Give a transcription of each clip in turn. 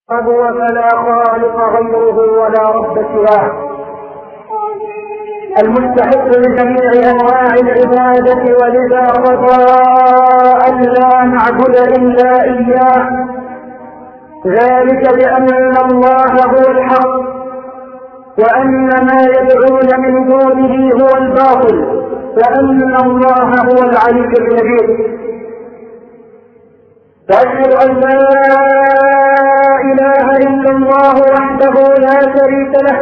فلا خالق غيره ولا رب سواه، المستحق لجميع انواع العباده، ولذا قضى ان لا نعبد الا اياه، ذلك بان الله هو الحق وان ما يدعون من دونه هو الباطل، وان الله هو العلي الكبير. واشهد ان لا اله الا الله وحده لا شريك له،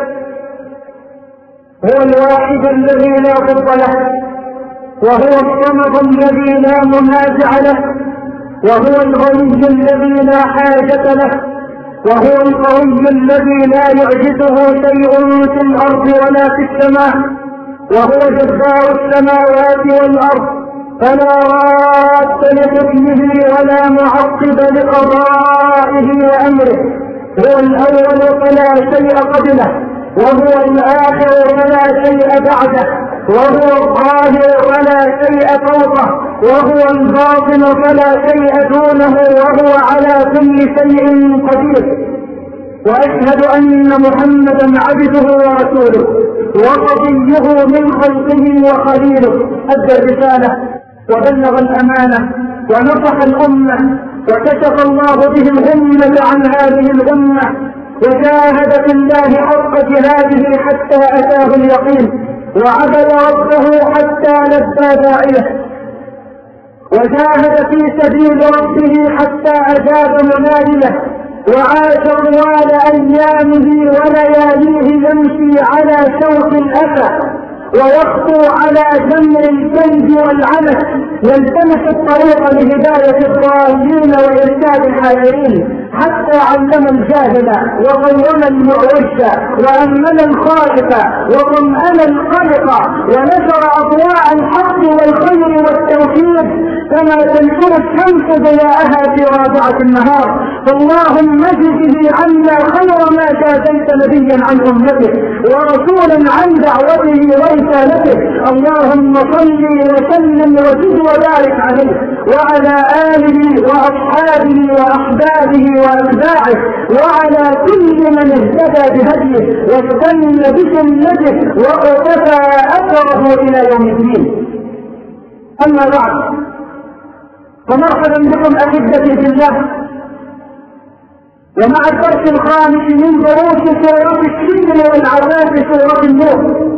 هو الواحد الذي لا ضد له، وهو الصمد الذي لا منازع له، وهو الغني الذي لا حاجة له، وهو القوي الذي لا يعجزه شيء في الارض ولا في السماء، وهو جبار السماوات والارض، فلا راد لحكمه ولا معقب لقضائه وامره. هو الاول فلا شيء قبله، وهو الاخر فلا شيء بعده، وهو الظاهر فلا شيء فوقه، وهو الباطن فلا شيء دونه، وهو على كل شيء قدير. واشهد ان محمدا عبده ورسوله وصفيه من خلقه وخليله، ادى الرساله وبلغ الامانه ونصح الامه، وكشف الله به الغمه عن هذه الامه، وجاهد في الله حق جهاده حتى اتاه اليقين، وعبد ربه حتى لبى داعيه، وجاهد في سبيل ربه حتى اجاب مناديه، وعاش طوال ايامه ولياليه يمشي على شوك الاسى، ويخطو على جمر الكنز والعنف، يلتمس الطريق لهداية الضالين وإرشاد الحائرين، حتى علم الجاهل وقوم المعوج وأمن الخائف وطمأن القلق، ونشر أضواء الحق والخير والتوحيد كما تنشر الشمس ضياءها في رابعة النهار. فاللهم اجزه عنا خير ما جازيت نبيا عن امته ورسولا عن دعوته ورسالته. اللهم صل وسلم وزد وبارك عليه وعلى آله وأصحابه وأحبابه وأتباعه، وعلى كل من اهتدى بهديه واستنى بسنته واقتفى أثره إلى يوم الدين. أما بعد، فمرحبا بكم أحبتي في الله، ومع الدرس الخامس من دروس سورة الشكر والعذاب سورة النور.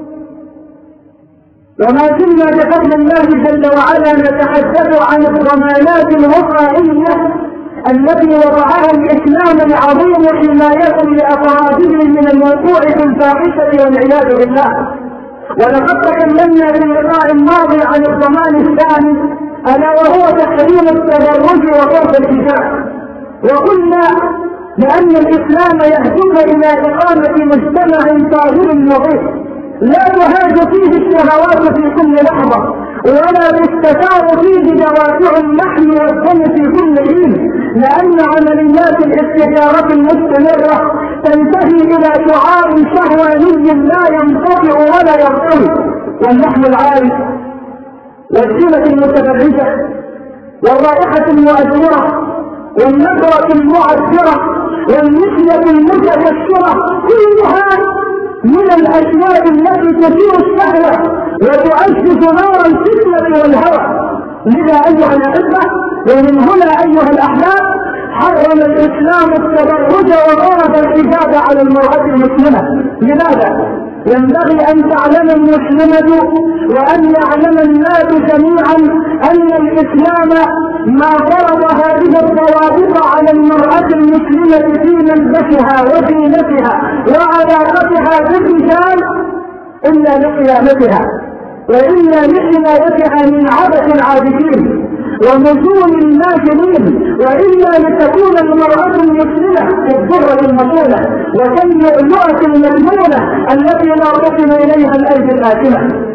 وما زلنا بفضل الله جل وعلا نتحدث عن الضمانات الوقائية التي وضعها الإسلام العظيم حماية لأفراده من الوقوع في الفاحشة والعياذ بالله. ولقد تكلمنا في اللقاء الماضي عن الضمان الثاني، ألا وهو تحريم التبرج وفرض الحجاب، وقلنا بأن الإسلام يهدف إلى إقامة مجتمع طاهر نظيف لا تهاج فيه الشهوات في كل لحظة، ولا تستثار فيه دوافع اللحم والدم في كل حين، لأن عمليات الاستثارة المستمرة تنتهي إلى شعار شهواني لا ينقطع ولا يرتوي، واللحم العاري والزينة المتبرجة والرائحة المؤثرة والنظرة المعبرة والمشية المتكسرة، كلها من الأشياء التي تثير الشهوة وتعزز نار الفتنة والهوى. لذا أيها الأحبة، ومن هنا أيها الأحباب، حرم الإسلام التبرج وضرب الحجاب على المرأة المسلمة. لماذا؟ ينبغي أن تعلم المسلمة وأن يعلم الناس جميعا أن الإسلام ما فرض هذه الضوابط على المرأة المسلمة في ملبسها وزينتها وعلاقتها بالرجال إلا لقيامتها، وإلا لحمايتها من عبث العابثين ونزول الماجنين، وإلا لتكون المرأة المسلمة الضرة المصونة وكاللؤلؤة المجنونة التي لا تصل إليها الأيدي الآثمة.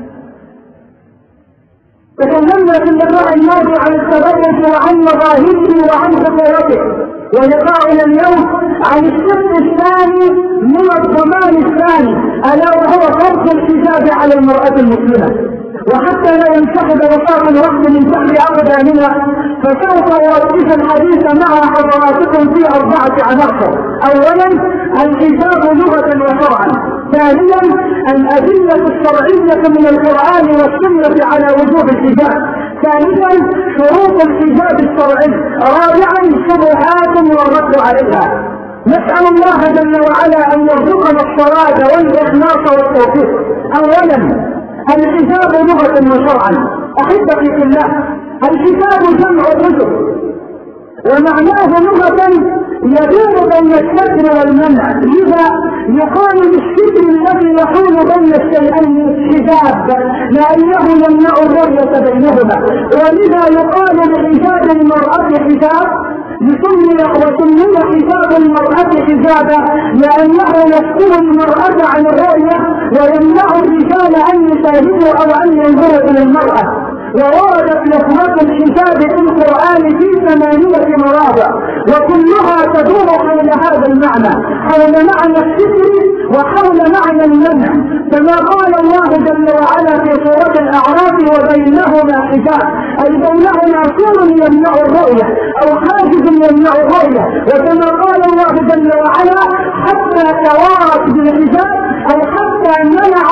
تكلمنا في اللقاء الماضي عن التبرج وعن مظاهره وعن خطورته، ولقاءنا اليوم عن الشق الثاني من الضمان الثاني، ألا وهو فرض الحجاب على المرأة المسلمة. وحتى لا ينسحب بساط الوقت من تحت أقدامنا، فسوف أوقف الحديث مع حضراتكم في 4 عناصر. أولا الحجاب لغة وشرعا. ثانيا الأدلة الشرعية من القرآن والسنة على وجوب الحجاب. ثالثا شروط الحجاب الشرعي. رابعا شبهات والرد عليها. نسأل الله جل وعلا أن يرزقنا الصلاة والإخلاص والتوفيق. أولا الحجاب لغة وشرعا. أحبتي في الله، الحجاب جمع الرجل، ومعناه لغة يدور بين الستر والمنع، لذا يقال للستر الذي يحول بين الشيئين حجاب لأنه يمنع الرؤية بينهما، ولذا يقال لحجاب المرأة حجاب وسمي حجاب المرأة حجابا لأنه يستر المرأة عن الرؤية ويمنع الرجال أن يشاهدوا أو أن ينظروا إلى المرأة. ووردت لفظة الحجاب في القرآن في 8 مواضع وكلها تدور حول هذا المعنى، حول معنى الستر وحول معنى المنع، كما قال الله جل وعلا في سورة الأعراف وبينهما حجاب، أي بينهما سور يمنع الرؤية أو حاجز يمنع الرؤية، وكما قال الله جل وعلا حتى توارت بالحجاب أو حتى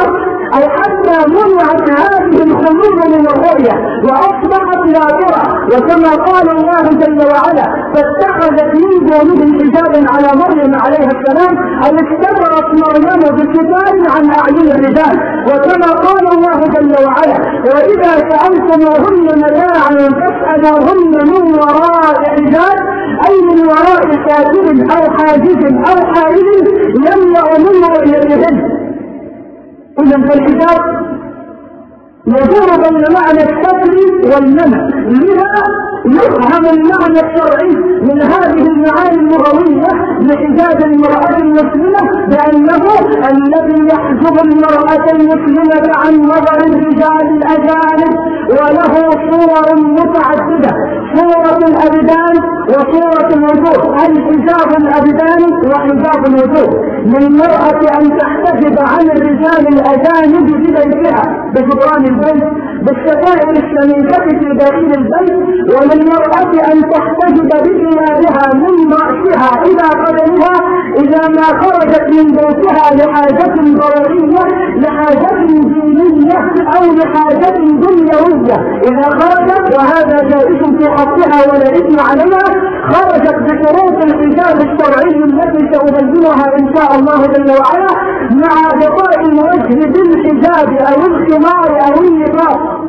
منعت هذه الخلود من الرؤية وأصبحت لا ترى، وكما قال الله جل وعلا فاتخذت من دونه حجابا على مريم عليها السلام أي استبرت مريم بستار عن أعين الرجال، وكما قال الله جل وعلا وإذا سألتموهن متاعا فاسألوهن من وراء حجاب أي من وراء ساتر أو حاجز أو حائل يمنع من رؤيتهن. إذا فالحجاب يدور بين معنى الستر والمنع، لذا يفهم المعنى الشرعي من هذه المعاني اللغوية لحجاب المرأة المسلمة بأنه الذي يحجب المرأة المسلمة عن نظر الرجال الأجانب، وله صور متعددة: صورة الأبدان وصورة الوجوه، أي حجاب الأبدان وحجاب الوجوه. للمرأة أن تحتجب عن الرجال الأجانب ببيتها بجدران البيت بالستائر الشميكة في داخل البيت، وللمرأة أن تحتجب بثيابها من رأسها إلى قدمها إذا ما خرجت من بيتها لحاجة ضرورية، لحاجة دينية أو لحاجة دنيوية. إذا خرجت وهذا جائز في حقها ولا إثم عليها، خرجت بشروط الحجاب الشرعي التي سأبينها إن شاء الله جل وعلا مع غطاء الوجه بالحجاب أو الخمار أو النقاب،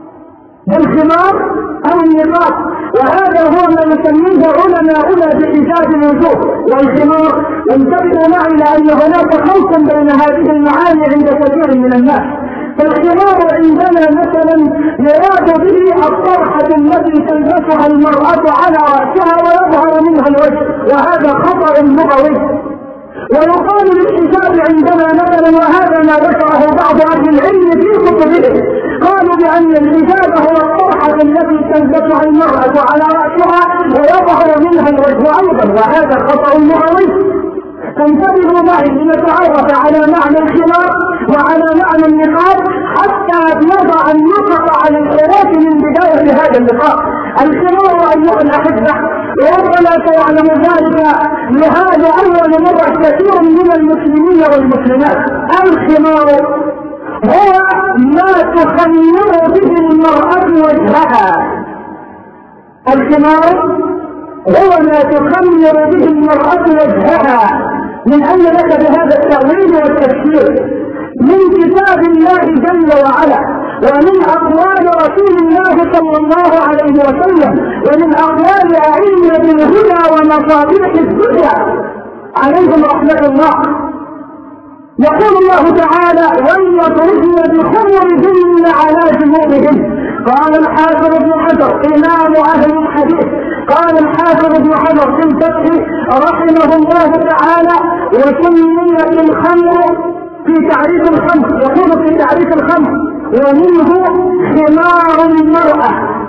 بالخمار أو النقاب، وهذا هو ما يسميه علماؤنا بحجاب الوجوه والخمار. انتبهوا معي لأن هناك خلط بين هذه المعاني عند كثير من الناس. فالخمار عندنا مثلا يراد به الطرحة التي تلبسها المرأة على رأسها ويظهر منها الوجه، وهذا خطأ لغوي. ويقال للحجاب عندنا مثلا، وهذا ما ذكره بعض أهل العلم في كتبهم، قالوا بأن الحجاب هو الطرحة التي تلبسها المرأة على رأسها ويظهر منها الوجه أيضا، وهذا خطأ لغوي. فانتبهوا معي لنتعرف على معنى الخمار وعلى معنى النقاب حتى يضع النطق على الحروف من بداية هذا اللقاء. الخمار أيها الأحبة وربما سيعلم ذلك لهذا أول مرة كثير من المسلمين والمسلمات. الخمار هو ما تخمر به المرأة وجهها. الخمار هو ما تخمر به المرأة وجهها، من أن لك بهذا التأويل والتفسير من كتاب الله جل وعلا ومن أقوال رسول الله صلى الله عليه وسلم ومن أقوال أئمة الهدى ومصابيح الدنيا عليهم رحمة الله. يقول الله تعالى: وَلْيَضْرِبْنَ بِخُمُرِهِنَّ عَلَى جُنُوبِهِنَّ. قال الحافظ ابن حجر إمام أهل الحديث، قال الحافظ ابن حجر في الفتح رحمه الله تعالى: وسميت الخمر في تعريف الخمر، يقول في تعريف الخمر: ومنه خمار المرأة،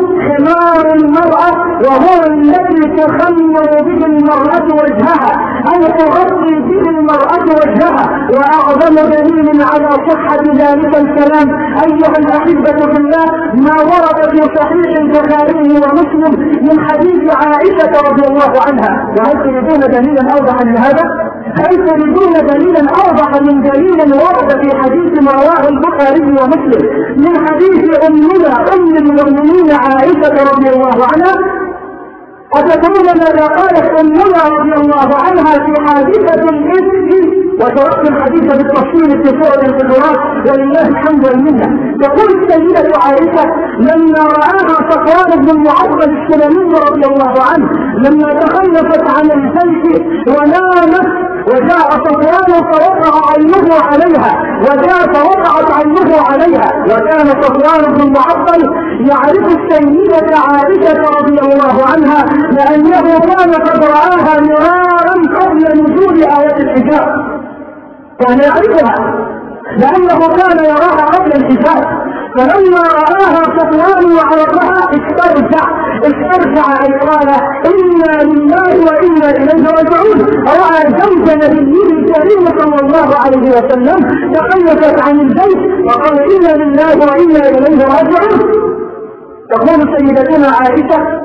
وهو الذي تخمر به المرأة وجهها، أو تغطي به المرأة وجهها. وأعظم دليل على صحة ذلك الكلام أيها الأحبة في الله ما ورد في صحيح البخاري ومسلم من حديث عائشة رضي الله عنها. وهل تريدون دليلا أوضح من هذا؟ هل تريدون دليلا أوضح من دليل ورد في حديث ما رواه البخاري ومسلم من حديث أمنا أم المؤمنين عائشة رضي الله عنها؟ أتدرون ماذا قالت أمنا رضي الله عنها في حادثة الإفك؟ وتركت الحديث بالتفصيل في سورة الحجرات ولله الحمد والمنة. تقول السيدة عائشة لما رآها صفوان بن المعطل السلمي رضي الله عنه لما تخلفت عن البيت ونامت وجاء صفوان فوقع عينه عليها فوقعت عينه عليها، وكان صفوان بن المعطل يعرف السيدة عائشة رضي الله عنها لأنه كان قد رآها مرارا قبل نزول آية الحجاب. كان يعرفها لأنه كان يراها قبل الحجاب. فلما رآها صفوان وعرفها استرجع أي قال إنا لله وإنا إليه راجعون. رأى زوج نبيه الكريم صلى الله عليه وسلم تخلفت عن البيت وقال إنا لله وإنا إليه راجعون. تقول سيدتنا عائشة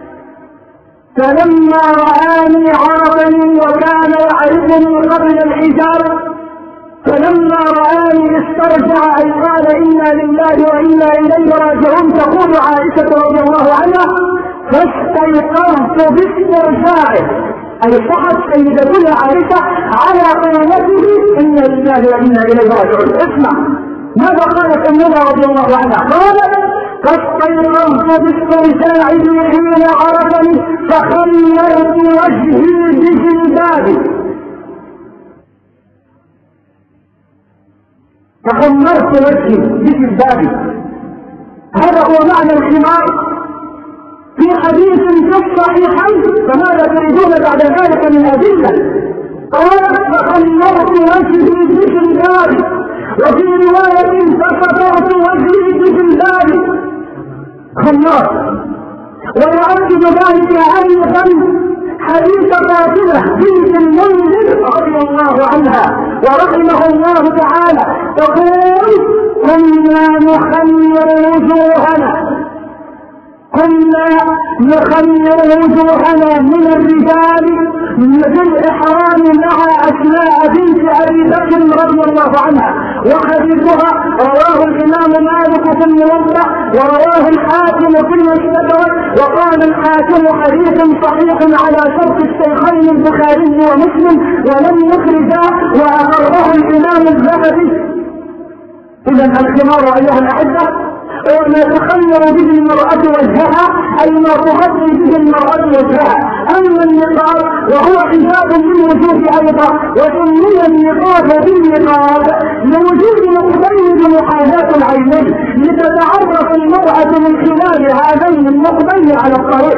فلما رآني عرفني وكان يعرفني قبل الحجاب فلما رآني استرجع أي قال إنا لله وإنا إليه راجعون. تقول عائشة رضي الله عنها فاستيقظت باسترجاعه أي صحت سيدتنا عائشة على قيامته إنا لله وإنا إليه راجعون. اسمع ماذا قالت أمنا رضي الله عنها؟ قالت فاستيقظت باسترجاعه حين عرفني فخمرت وجهي بجلبابي بجلبابي. هذا هو معنى الخمار في حديث في الصحيحين. فماذا تريدون بعد ذلك من أدلة؟ قالت فخمرت وجهي بجلبابي، وفي رواية فسترت وجهي بجلبابي. خمار. ويؤكد ذلك أيضا حديث فاطمة بنت المنذر رضي الله عنها ورحمه الله تعالى تقول كنا نخمر وجوهنا من الرجال بالإحرام مع أسماء بنت أبي بكر رضي الله عنها. وحديثها رواه الإمام مالك في الموطأ ورواه الحاكم في المستدرك. وقال الحاكم حديث صحيح على شرط الشيخين البخاري ومسلم ولم يخرجا وأقره الإمام الذهبي. إذا الخمار أيها الأحبة وما تخمر به المرأة وجهها أي ما تغطي به المرأة وجهها. أما النقاب وهو حجاب للوجوه أيضا، وسمي النقاب بالنقاب لوجود مقبل محاذاة العينين لتتعرف المرأة من خلال هذين المقبل على الطريق.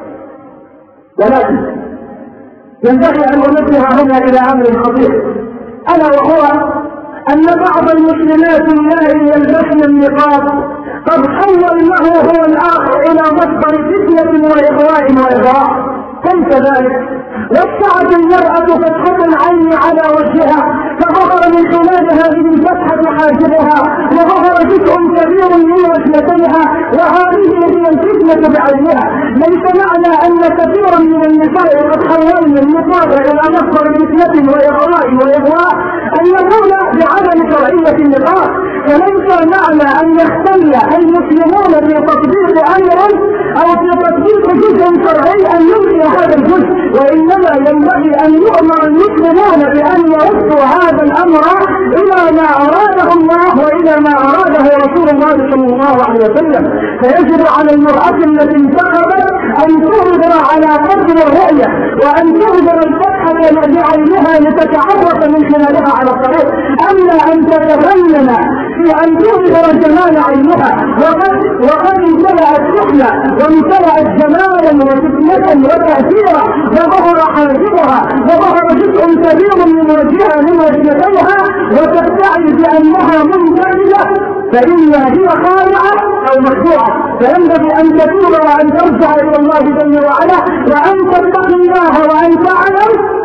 ولكن ينبغي أن ننبه هنا إلى أمر خطير ألا وهو أن بعض المسلمات اللائي يلبسن النقاب قد حولناه هو الآخر إلى مصدر فتنة وإغواء. كيف ذلك؟ وسعت المرأة فتحة العين على وجهها فظهر من خلال هذه الفتحة حاجبها وظهر جزء كبير من وجنتيها، وهذه هي الفتنة بعينها. ليس معنى أن كثيرا من النساء قد حولن النقاب إلى مصدر فتنة وإغواء أن يقول بعدم شرعية النقاب. فليس معنى أن يختل المسلمون في تطبيق أمر أو في تطبيق جزء شرعي أن يلغي هذا الجزء، وإنما ينبغي أن يؤمر المسلمون بأن يردوا هذا الأمر إلى ما أراده الله وإلى ما أراده رسول الله صلى الله عليه وسلم. فيجب على المرأة التي انتخبت أن تظهر على قدر الرؤية وأن تظهر الفتحة بعينها لتتعرف من خلالها على الطريق، أما أن تتفنن في أن تظهر جمال عينها وقد امتلأت سحنة وامتلأت جمالا وفتنة وتأثيرا وظهر حاجبها وظهر جزء كبير من وجهها من وجنتيها وتدعي بأنها منتهية فإنها هي خارعة أو مخدوعة. فينبغي أن تتوب وأن ترجع إلى الله جل وعلا وأن تتقي الله وأن تعلم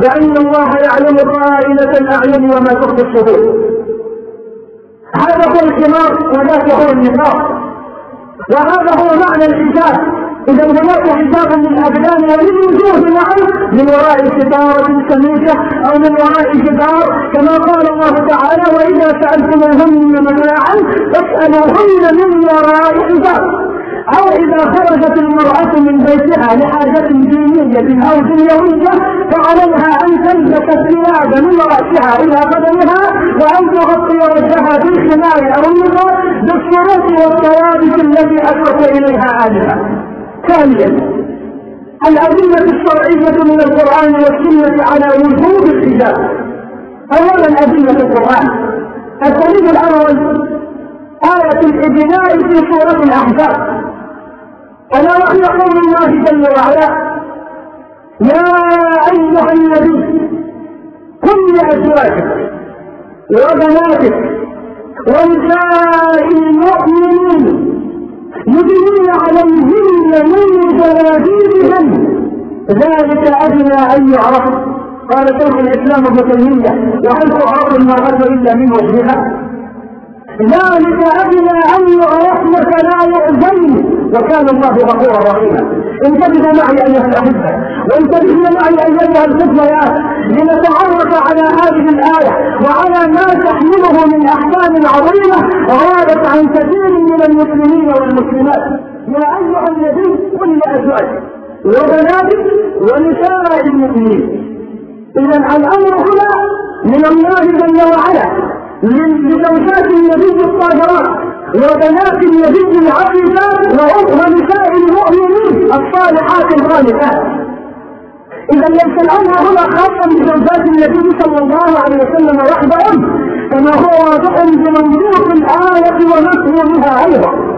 لأن الله يعلم خائنة الأعين وما تخفي الصدور. هذا هو الخمار وذاك هو النفاق، وهذا هو معنى الحجاب. إذا هناك حجاب للأبدان وللوجوه معا من وراء ستارة سميكة أو من وراء جدار، كما قال الله تعالى: وإذا سألتموهن متاعا فاسألوهن من وراء حجاب. أو إذا خرجت المرأة من بيتها لحاجة دينية أو دنيوية فعليها أن تلبس الثياب من رأسها إلى قدمها وأن تغطي وجهها بالخمار أو النقاب بالشروط والثوابت التي أشرت إليها آنفا. ثانيا، الأدلة الشرعية من القرآن والسنة على وجوب الحجاب. أولا أدلة القرآن. الدليل الأول آية الإبناء في سورة الأحزاب، ألا وهي قول الله جل وعلا: يا أيها النبي قل لأزواجك وبناتك ونساء المؤمنين يدنين عليهن من جلابيبهن ذلك أدنى أن يعرف. قال شيخ الإسلام ابن تيمية: وهل تعرف المرأة إلا من وجهها؟ ذلك أدنى أن يعرفن فلا يؤذين وكان الله غفورا رحيما. انتبهوا معي أيها الأحبة، وانتبهوا معي أيها الفتيات لنتعرف على هذه الآية وعلى ما تحمله من أحكام عظيمة غابت عن كثير من المسلمين والمسلمات. يا أيها النبي قل لأزواجك وبناتك ونساء المؤمنين. إذا الأمر هنا من الله جل وعلا لزوجات النبي الطاهرات وبنات النبي العفيفات ونساء المؤمنين الصالحات الخالقات. إذا ليس الأمر هنا خاصا بزوجات النبي صلى الله عليه وسلم وحدهم، كما هو واضح بمنطوق الآية ومفهومها أيضا.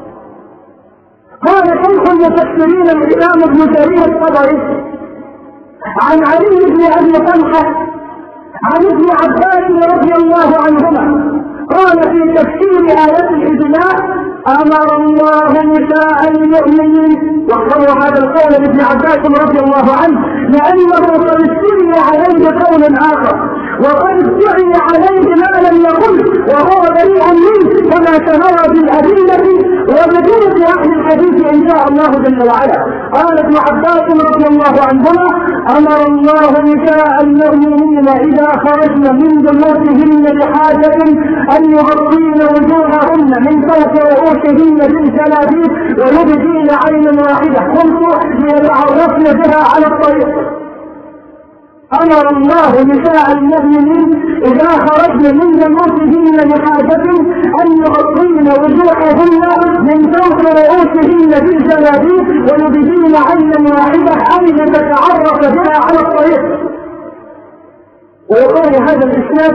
قال شيخ المفسرين الإمام ابن جرير الطبري عن علي بن أبي طلحة عن ابن عباس رضي الله عنهما قال في تفسير آية الإبناء: أمر الله نساء المؤمنين. واختار هذا القول لابن عباس رضي الله عنه لأنه قد استدعي عليه قولا آخر وقد استدعي عليه ما لم يقل وهو بريء منه كما سنرى بالأدلة وبدون أهل الحديث إن شاء الله جل وعلا. قال ابن عباس رضي الله عنهما: أمر الله نساء المؤمنين إذا خرجن من بيوتهن لحاجة أن يغطين وجوههن من فوق رؤوسهن بالجلابيب ويبدين عينا واحدة قلت ليتعرفن بها على الطريق. أمر الله نساء المؤمنين إذا خرجن من بيوتهن لحاجة أن يغطين وجوههن من فوق رؤوسهن بالجلابيب ويبدين عينا واحدة أن يتعرف بها على الطريق. ويقول هذا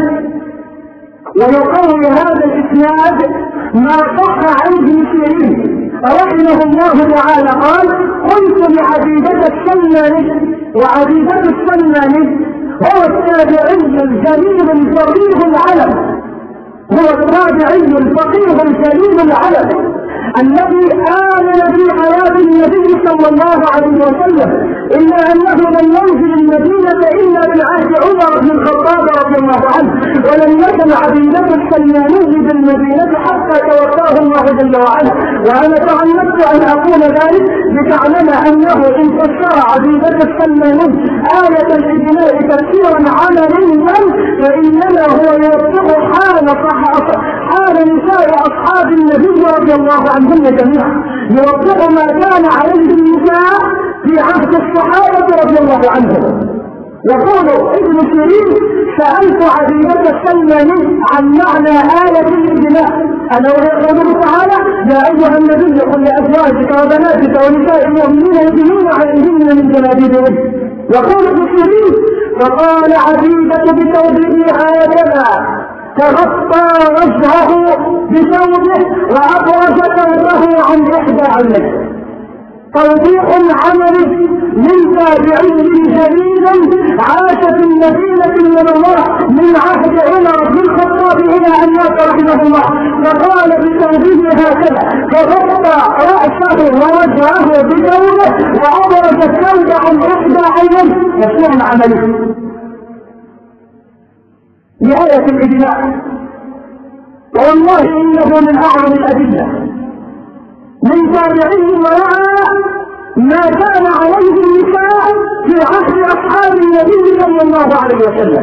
الإسناد ما صح عن ابن سيرين رحمه الله تعالى قال: قلت لعبيدة السلماني، وعبيدة السلماني هو التابعي الجليل الفقيه العلم، الذي آمن في حياة النبي صلى الله عليه وسلم، إلا أنه لم ينزل المدينة إلا في عهد عمر بن الخطاب رضي الله عنه، ولم يكن عبيدة السلماني بالمدينة حتى توفاه الله جل وعلا. وأنا تعمدت أن أقول ذلك لتعلم أنه إن فسر عبيدة السلماني آية الإبناء تفسيرا عمليا فإنما هو يوثق حال نساء أصحاب النبي رضي الله عنهم جميعا، يوثق ما كان عليه النساء في عهد الصحابة رضي الله عنهم. يقول ابن سيرين: سألت عبيدة السلماني عن معنى آية الإبناء، ألا وهي قوله تعالى: يا أيها النبي قل لأزواجك وبناتك ونساء المؤمنين يدنين عليهن من جلابيبهن. يقول ابن سيرين: فقال عبيدة بتوضيح هكذا: تغطى وجهه بثوبه وأبرز ثوبه عن إحدى عينيه. توضيح عملي من تابعي جليل عاش في مدينة من الله من عهد عمر بن الخطاب إلى أن مات رحمه الله، فقال بثوبه هكذا، فغطى رأسه ووجهه بثوبه وأبرز الثوب عن إحدى عينيه يسمع عمله نهاية الإجماع. والله إنه من أعظم الأدلة من تابعيه ورعى ما كان عليه النساء في عهد أصحاب النبي صلى الله عليه وسلم.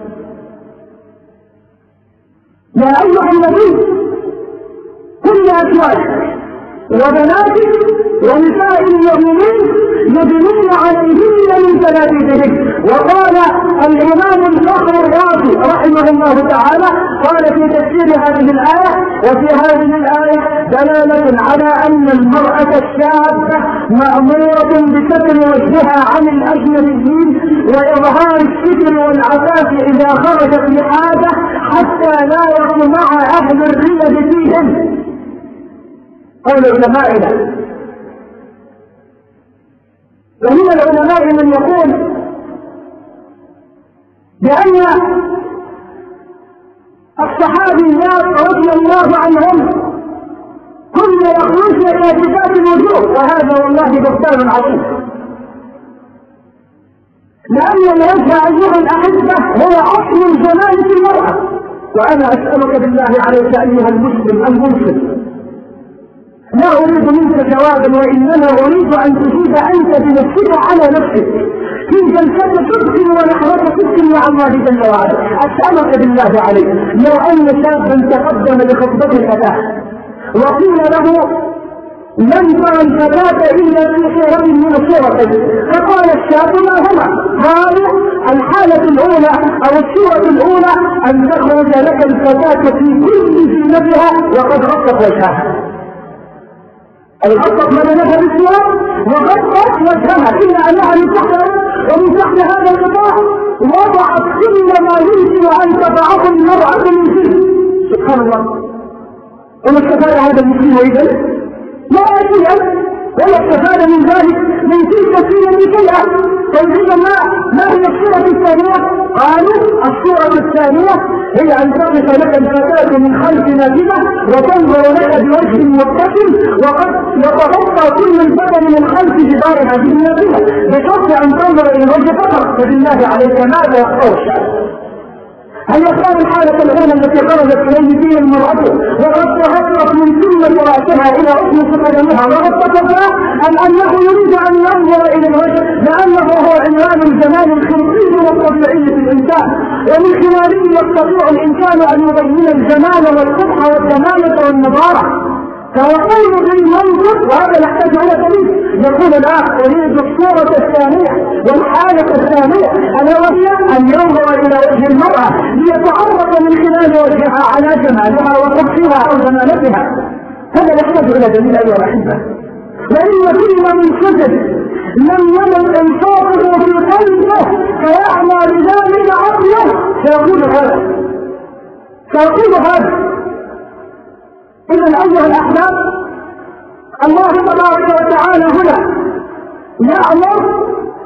يا أيها النبي كل أزواجك وبناتك ونساء المؤمنين يدلون عليهن من جلابيبهن. وقال الإمام الفخر الرازي رحمه الله تعالى قال في تفسير هذه الآية: وفي هذه الآية دلالة على أن المرأة الشابة مأمورة بستر وجهها عن الأجنبيين وإظهار الستر والعفاف إذا خرجت لحاجة حتى لا يطمع أهل الريبة فيهم. قول علمائنا. ومن العلماء من يقول بأن الصحابيات رضي الله عنهم كن يخرجن كاشفات الوجوه، وهذا والله بهتان عظيم، لأن الوجه أيها الأحبة هو أصل الجمال في المرأة. وأنا أسألك بالله عليك أيها المسلم المنصف، لا أريد منك جوابا وإنما أريد أن تجيب أنت بنفسك على نفسك في جلسة صدق ونحوة صدق مع الله جل وعلا. أسألك بالله عليك لو أن شابا تقدم لخطبة الفتاة وقيل له لن ترى الفتاة إلا في صورة من الصورتين، فقال الشاب: ما هما؟ قالوا: الحالة الأولى أو الصورة الأولى أن تخرج لك الفتاة في كل زينتها وقد غطت وجهها، أي غطت بدنها بالثياب وغطت وجهها، إلا أنها من تحت هذا الغطاء وضعت كل ما يمكن أن تضعه المرأة من جلد. سبحان الله. وما استفاد هذا المسلم إذن؟ لا شيئا، ولا استفاد من ذلك من تلك السنة شيئا. فإذا ما هي الصورة الثانية؟ قالوا: الصورة الثانية هي أن تقف لك الفتاة من خلف نافذة وتنظر لك بوجه مبتسم وقد يتغطى كل البدن من خلف جدار هذه النافذة بشرط أن تنظر إلى الوجه فقط. فبالله عليك ماذا يخطر الشعب؟ هل يختار الحالة الأولى التي خرجت إليه فيها المرأة وقد تغطت من ثم رأسها إلى أسنة قدمها وغطتها، أم أنه يريد أن ينظر إلى الوجه لأنه هو عنوان الجمال الخلقي والطبيعي في الإنسان، ومن خلاله يستطيع الإنسان أن يبين الجمال والقبح والجمالة والنضارة. فيقول بالمنظر، وهذا يحتاج إلى دليل، يقول: لا، أريد الصورة الثانية والحالة الثانية، ألا وهي أن ينظر إلى وجه المرأة ليتعرف من خلال وجهها على جمالها وقبحها أو جمالتها. هذا يحتاج إلى دليل أيها الأحبة. وإن كل من سجد لم يمل إنصافه في قلبه فيعمى بذلك عقله سيقول هذا. إذا أيها الأحباب، الله تبارك وتعالى هنا يأمر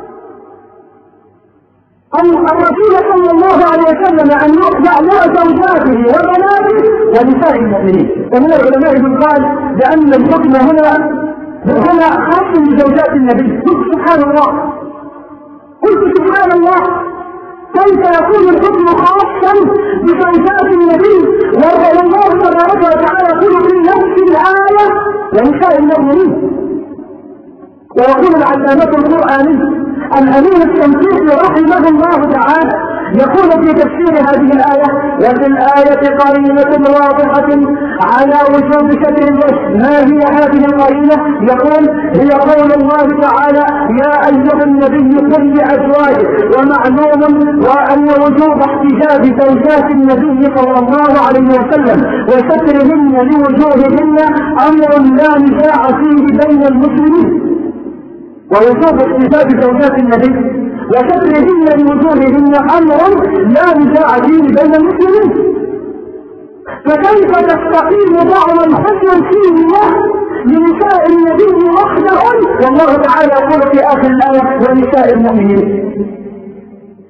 الرسول صلى الله عليه وسلم أن يخضع زوجاته وبناته ونساء المؤمنين. ومن العلماء من قال بأن الحكم هنا خاص بزوجات النبي. قلت سبحان الله، كيف يكون الحكم خاصا بزوجات النبي والله تبارك وتعالى يقول في نفس الآية ونساء المؤمنين؟ ويقول العلامة القرآني الأمين الشنقيطي رحمه الله تعالى يقول في تفسير هذه الآية: وفي الآية قرينة واضحة على وجوب ستر الوجه. ما هي هذه القرينة؟ يقول: هي قول الله تعالى: يا أيها النبي قل لأزواجك. ومعلوم وأن وجوب احتجاب زوجات النبي صلى الله عليه وسلم وسترهن لوجوههن أمر لا نزاع فيه بين المسلمين، ووجوب احتجاب زوجات النبي وسترهن لوجوههن أمر لا نزاع فيه بين المسلمين. فكيف تستقيم بعض الحكم فيه لنساء النبي وحدهن والله تعالى يقول في آخر الآية: ونساء المؤمنين.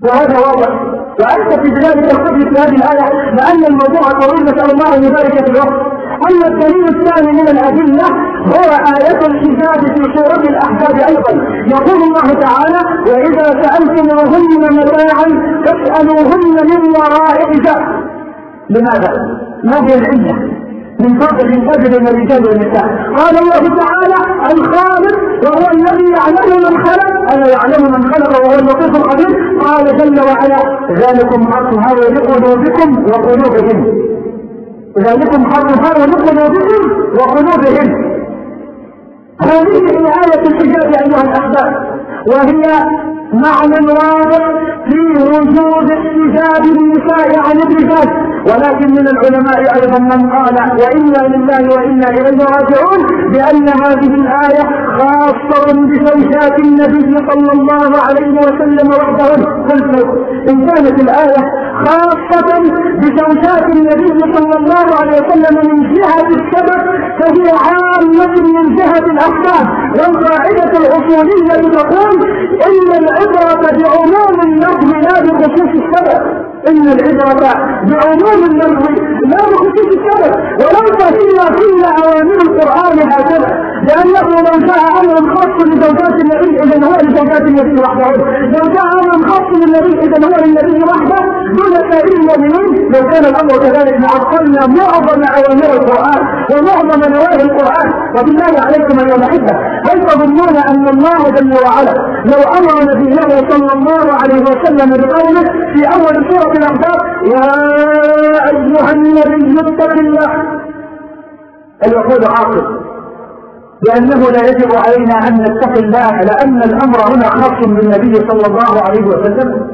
وهذا واضح. وأنت في بلاد القدس في هذه الآية لأن الموضوع طويل نسأل الله أن يبارك في الوقت. أما الدليل الثاني من الأدلة هو آية الحجاب في سورة الأحزاب أيضا. يقول الله تعالى: وإذا سألتموهن متاعا فاسألوهن من وراء حجاب. لماذا؟ ما هي العلة من فضل الفجر بين الرجال والنساء؟ قال الله تعالى: الخالق وهو الذي يعلم من خلق، ألا يعلم من خلق وهو اللطيف الخبير. قال جل وعلا: ذلكم أطهر لقلوبكم وقلوبهم. ذلكم أطهر لقلوبكم وقلوبهم. هذه هي آية الحجاب أيها الأحباب، وهي معنى واضح في وجود احتجاب النساء عن الرجال. ولكن من العلماء أيضا من قال وإنا لله وإنا إليه راجعون بأن هذه الآية خاصة بزوجات النبي صلى الله عليه وسلم وحدهن. قلت إن كانت الآية خاصة بزوجات النبي صلى الله عليه وسلم من جهة السبب فهي عامة من جهة الأحكام. والقاعدة الأصولية تقول إن العبرة بعموم اللفظ لا بخصوص السبب. إن العبرة بعموم اللفظ لا بخصوص السبب. وليس فينا كل أوامر القرآن هكذا، لأنه لو جاء أمر خاص لزوجات النبي إذن هو لزوجات النبي وحده، لو جاء أمر خاص للنبي إذن هو للنبي وحده دون سائر المؤمنين. لو كان الأمر كذلك لعطلنا معظم أوامر القرآن ومعظم نواهي القرآن. وبالله عليكم أيها الأحبة، هل تظنون أن الله جل وعلا لو أمر نبيه صلى الله عليه وسلم بقوله في أول سورة الأحزاب: يا أيها النبي اتق الله، هل يقول عاقل لأنه لا يجب علينا أن نتقي الله لأن الأمر هنا خاص بالنبي صلى الله عليه وسلم؟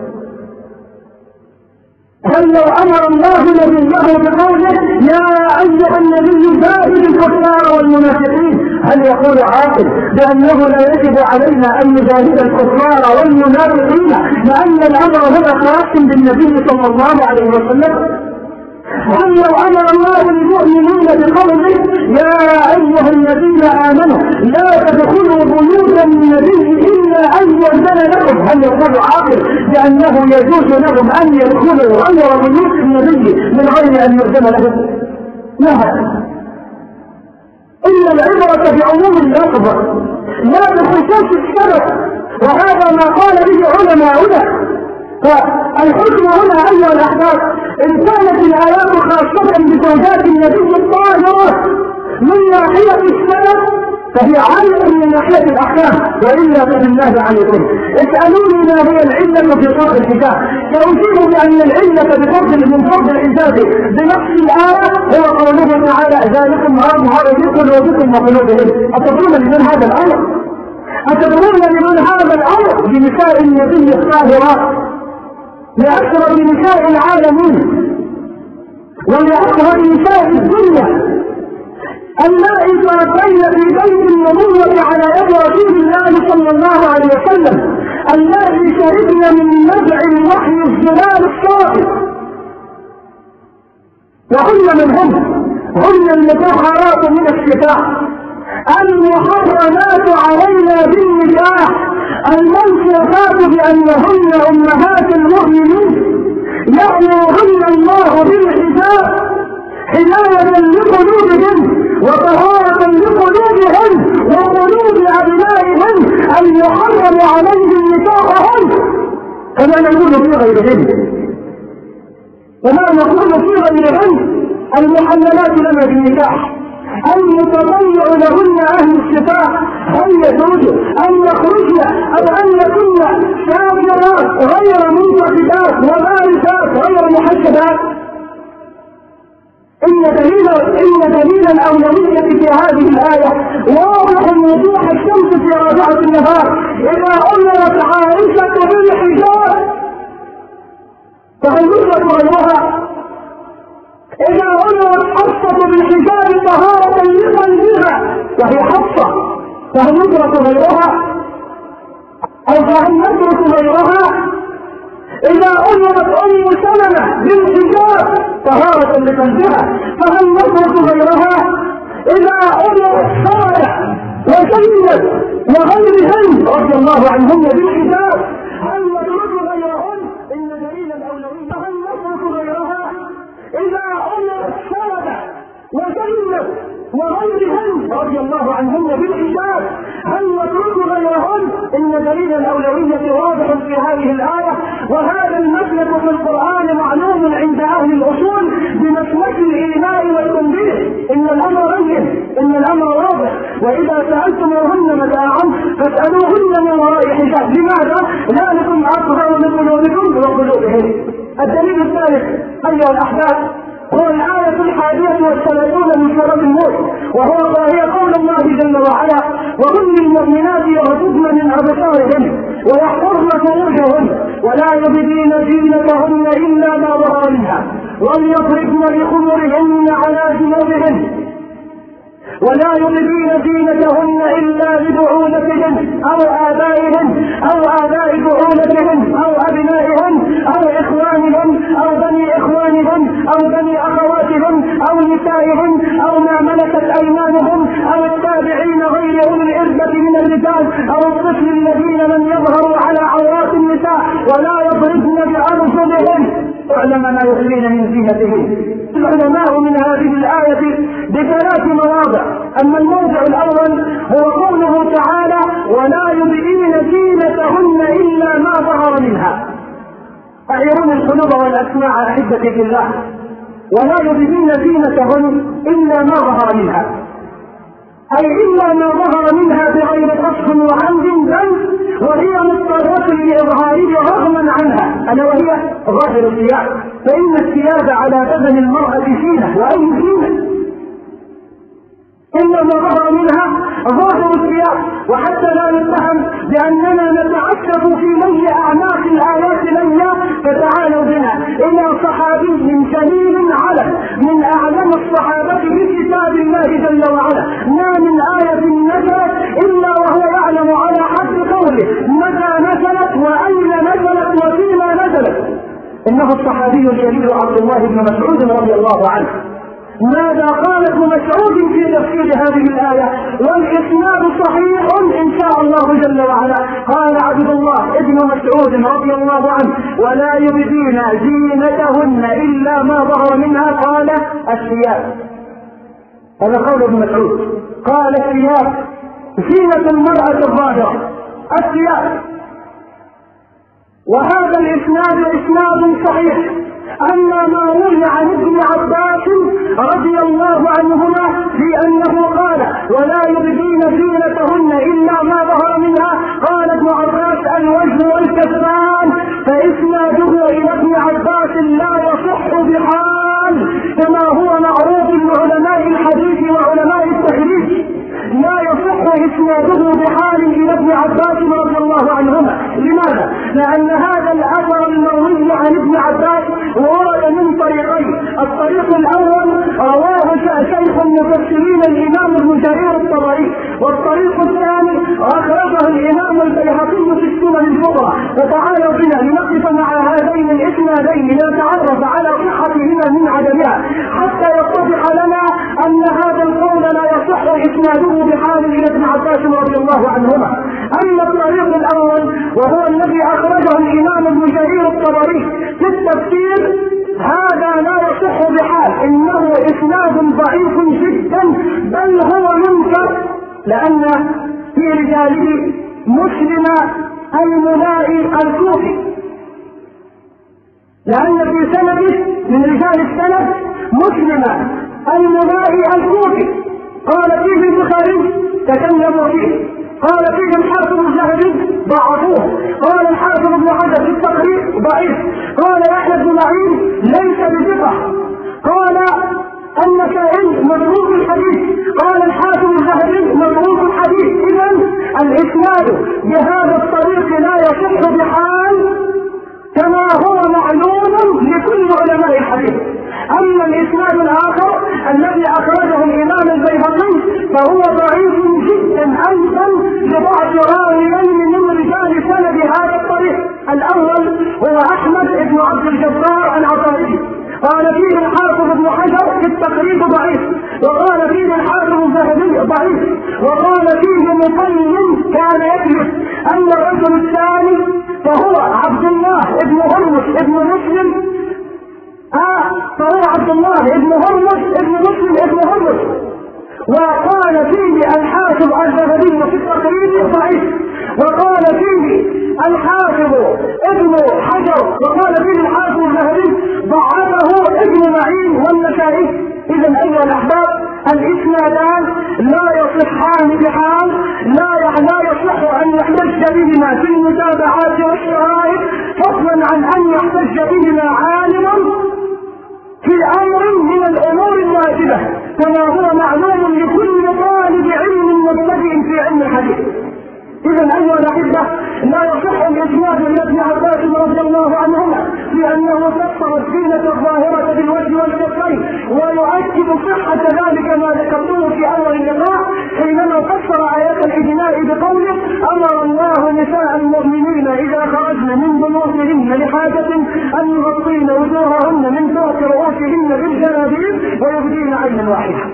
هل لو أمر الله نبيه بقوله: يا أيها النبي جاهد الكفار والمنافقين، هل يقول عاقل بأنه لا يجب علينا أن نجاهد الكفار والمنافقين لأن الأمر هنا خاص بالنبي صلى الله عليه وسلم؟ هل لو أمر الله المؤمنين بقوله: يا أيها الذين آمنوا لا تدخلوا بيوت النبي إلا أن يؤذن لكم، هل يقول عاقل بأنه يجوز لهم أن يدخلوا غير بيوت النبي من غير أن يؤذن لهم؟ لا، إن العبرة بعموم اللفظ لا بخصوص السبب، وهذا ما قال به علماؤنا. فالحكم هنا أيها الأحباب إن كانت الآيات خاصة بزوجات النبي الطاهرات من ناحية السبب فهي عالية من ناحية الأحكام، وإلا فبالله عليكم اسألوني ما هي العلة في فرض الحجاب، فأجيب بأن العلة من فرض الحجاب بنفس الآية هو قوله تعالى: ذلكم أطهر لقلوبكم وقلوبهم. أتدرون لمن هذا الأمر؟ أتدرون لمن هذا الأمر؟ بنساء النبي الطاهرات، لأشرف نساء العالمين ولأطهر نساء الدنيا اللائي تربين في بيت النبوة على يد رسول الله صلى الله عليه وسلم، اللائي شربن من نزع الوحي الظلال الصافي. وهن منهم هن المطهرات من الشفاء، المحرمات علينا بالنكاح، الموصوفات بأنهن أمهات المؤمنين، يأمرهن الله بالحجاب حماية لقلوبهم وطهارة لقلوبهم وقلوب أبنائهم، أن يحرم عليهم نكاحهم كما نقول في غيرهم. وما نقول في غيرهم المحللات لنا بالنكاح، المتطيع لهن أهل الشفاء، هل يجوز أن يخرجن أو أن يكن شاكرات غير منتقدات وباركات غير محجبات؟ إن دليل الأولوية في هذه الآية واضح وضوح الشمس في رابعة النهار. إذا أمرت عائشة بالحجاب فهل يطلق غيرها؟ إذا أمرت حفصة بالحجاب طهارة لقلبها وهي حفصة فهل يطلق غيرها؟ أو فهل يترك غيرها؟ إذا أمرت أم سلمة بالحجاب طهارة لقلبها فهل يترك غيرها؟ إذا أمرت صالح وزينب وغيرهن رضي الله عنهن بالحجاب هل يترك غيرهن؟ الأولوية هل نترك غيرها؟ إذا أمرت سودة وزينب وغيرهن رضي الله عنهن بالحجاب هل نترك غيرهن؟ إن دليل الأولوية واضح في هذه الآية، وهذا المسلك في القرآن معلوم عند أهل الأصول بمسلك الإيماء والتنبيه. إن الأمر بين، إن الأمر واضح، وإذا سألتموهن متاعا فاسألوهن من وراء حجاب. لماذا؟ ذلكم أطهر لقلوبكم وقلوبهم. الدليل الثالث أيها الأحباب هو الآية 31 من سورة النور، وهي قول الله جل وعلا: وقل للمؤمنات يغضضن من أبصارهن ويحفظن فروجهن ولا يبدين زينتهن إلا ما ظهر منها وليضربن بخمرهن على جنوبهن ولا يبدين زينتهن إلا لبعولتهن أو آبائهن أو آباء بعولتهن أو أبنائهن أو إخوانهن أو بني إخوانهن أو بني أخواتهن أو نسائهن أو ما ملكت أيمانهن أو التابعين غير أولي الإربة من الرجال أو الطفل الذين لم يظهروا على عورات النساء ولا يضربن بأرجلهن واعلم ما يخفين من زينتهن. العلماء من هذه الآية بثلاث مواضع. أما الموضع الأول هو قوله تعالى: ولا يبدين زينتهن إلا ما ظهر منها. أعيرون القلوب والأسماع أحبتي في الله. ولا يبدين زينتهن إلا ما ظهر منها، أي إلا ما ظهر منها بغير قصد وعمد، بل وهي مضطرة لإظهاره رغما عنها، ألا وهي ظاهر الثياب، فإن الثياب على بدن المرأة زينة، وأي زينة؟ إلا ما ظهر منها ظاهر الثياب. وحتى لا نتهم بأننا نتعسف في مي أعناق الآيات ليلا، فتعالوا بنا إلى صحابي جليل علم من أعلم الصحابة بكتاب الله جل وعلا، ما من آية نزلت إلا وهو يعلم على حد قوله متى نزلت وأين نزلت وفيما نزلت. إنه الصحابي الجليل عبد الله بن مسعود رضي الله عنه. ماذا قال ابن مسعود في تفسير هذه الآية؟ والإسناد صحيح إن شاء الله جل وعلا. قال عبد الله ابن مسعود رضي الله عنه: ولا يبدين زينتهن إلا ما ظهر منها. قال الثياب. هذا قول ابن مسعود. قال الثياب زينة المرأة الظاهرة، الثياب. وهذا الإسناد إسناد صحيح. أما ما روي عن ابن عباس رضي الله عنهما في أنه قال: ولا يبدين زينتهن إلا ما ظهر منها، قال ابن عباس: الوجه والكفان، فإسناده إلى ابن عباس لا يصح بحال، كما هو معروف لعلماء الحديث وعلماء التحريف. لا يصح إسناده بحال إلى ابن عباس رضي الله عنهما. لماذا؟ لأن هذا الأثر المروي عن ابن عباس ورد من طريقين. الطريق الأول رواه شيخ المفسرين الإمام ابن جرير الطبري، والطريق الثاني أخرجه الإمام البيهقي في السنن الكبرى. فتعالوا بنا لنقف مع هذين الإسنادين لنتعرف على صحتهما من عدمها، حتى يتضح لنا أن هذا القول لا يصح إسناده بحال إلى ابن عباس رضي الله عنهما. أما الطريق الأول وهو الذي أخرجه الإمام ابن جرير الطبري في التفسير، هذا لا يصح بحال، إنه إسناد ضعيف جدا، بل هو منكر، لأن في رجاله مسلم الملائي الكوفي، لأن في سنده من رجال السند مسلم الملائي الكوفي. قال فيه البخاري تكلموا فيه، قال فيه الحافظ الذهبي ضعفوه، قال الحافظ ابن حجر في التقريب ضعيف، قال يحيى بن معين ليس بثقة، قال النسائي متروك الحديث، قال الحافظ الذهبي متروك الحديث. إذا الإسناد بهذا الطريق لا يصح بحال، كما هو معلوم لكل علماء الحديث. أما الإسناد الآخر الذي أخرجه الإمام البيهقي فهو ضعيف جدا أيضا لضعف راويين من رجال سند هذا الطريق. الأول هو أحمد بن عبد الجبار العطاري، قال فيه الحافظ ابن حجر في التقريب ضعيف، وقال فيه الحافظ الذهبي ضعيف، وقال فيه مقيم كان يكذب. أما الرجل الثاني فهو عبد الله ابن هرمز ابن مسلم عبد الله ابن هرمز ابن مسلم ابن هرمز، وقال فيه الحافظ الذهبي في التقريب ضعيف، وقال فيه الحافظ ابن حجر، وقال فيه الحافظ الذهبي ضعفه ابن معين والنسائي. اذا ايها الاحباب الاسنادان لا يصحان بحال، لا يصح ان يحتج بهما في المتابعات والشرائط، فضلا عن ان يحتج بهما عالم في امر من الامور الواجبه، كما هو معلوم لكل طالب علم مبتدئ في علم الحديث. اذا ايها الاحبه لا يصح الاسناد من ابن عباس رضي الله عنهما لانه فسر الزينه الظاهره بالوجه والكفين، ويؤكد صحه ذلك ما ذكرته في اول اللقاء حينما فسر ايات الاجناء بقوله: امر الله نساء المؤمنين اذا خرجن من بيوتهن لحاجه ان يغطين وجوههن من فوق رؤوسهن بالجلابيب ويبدين عينا واحده.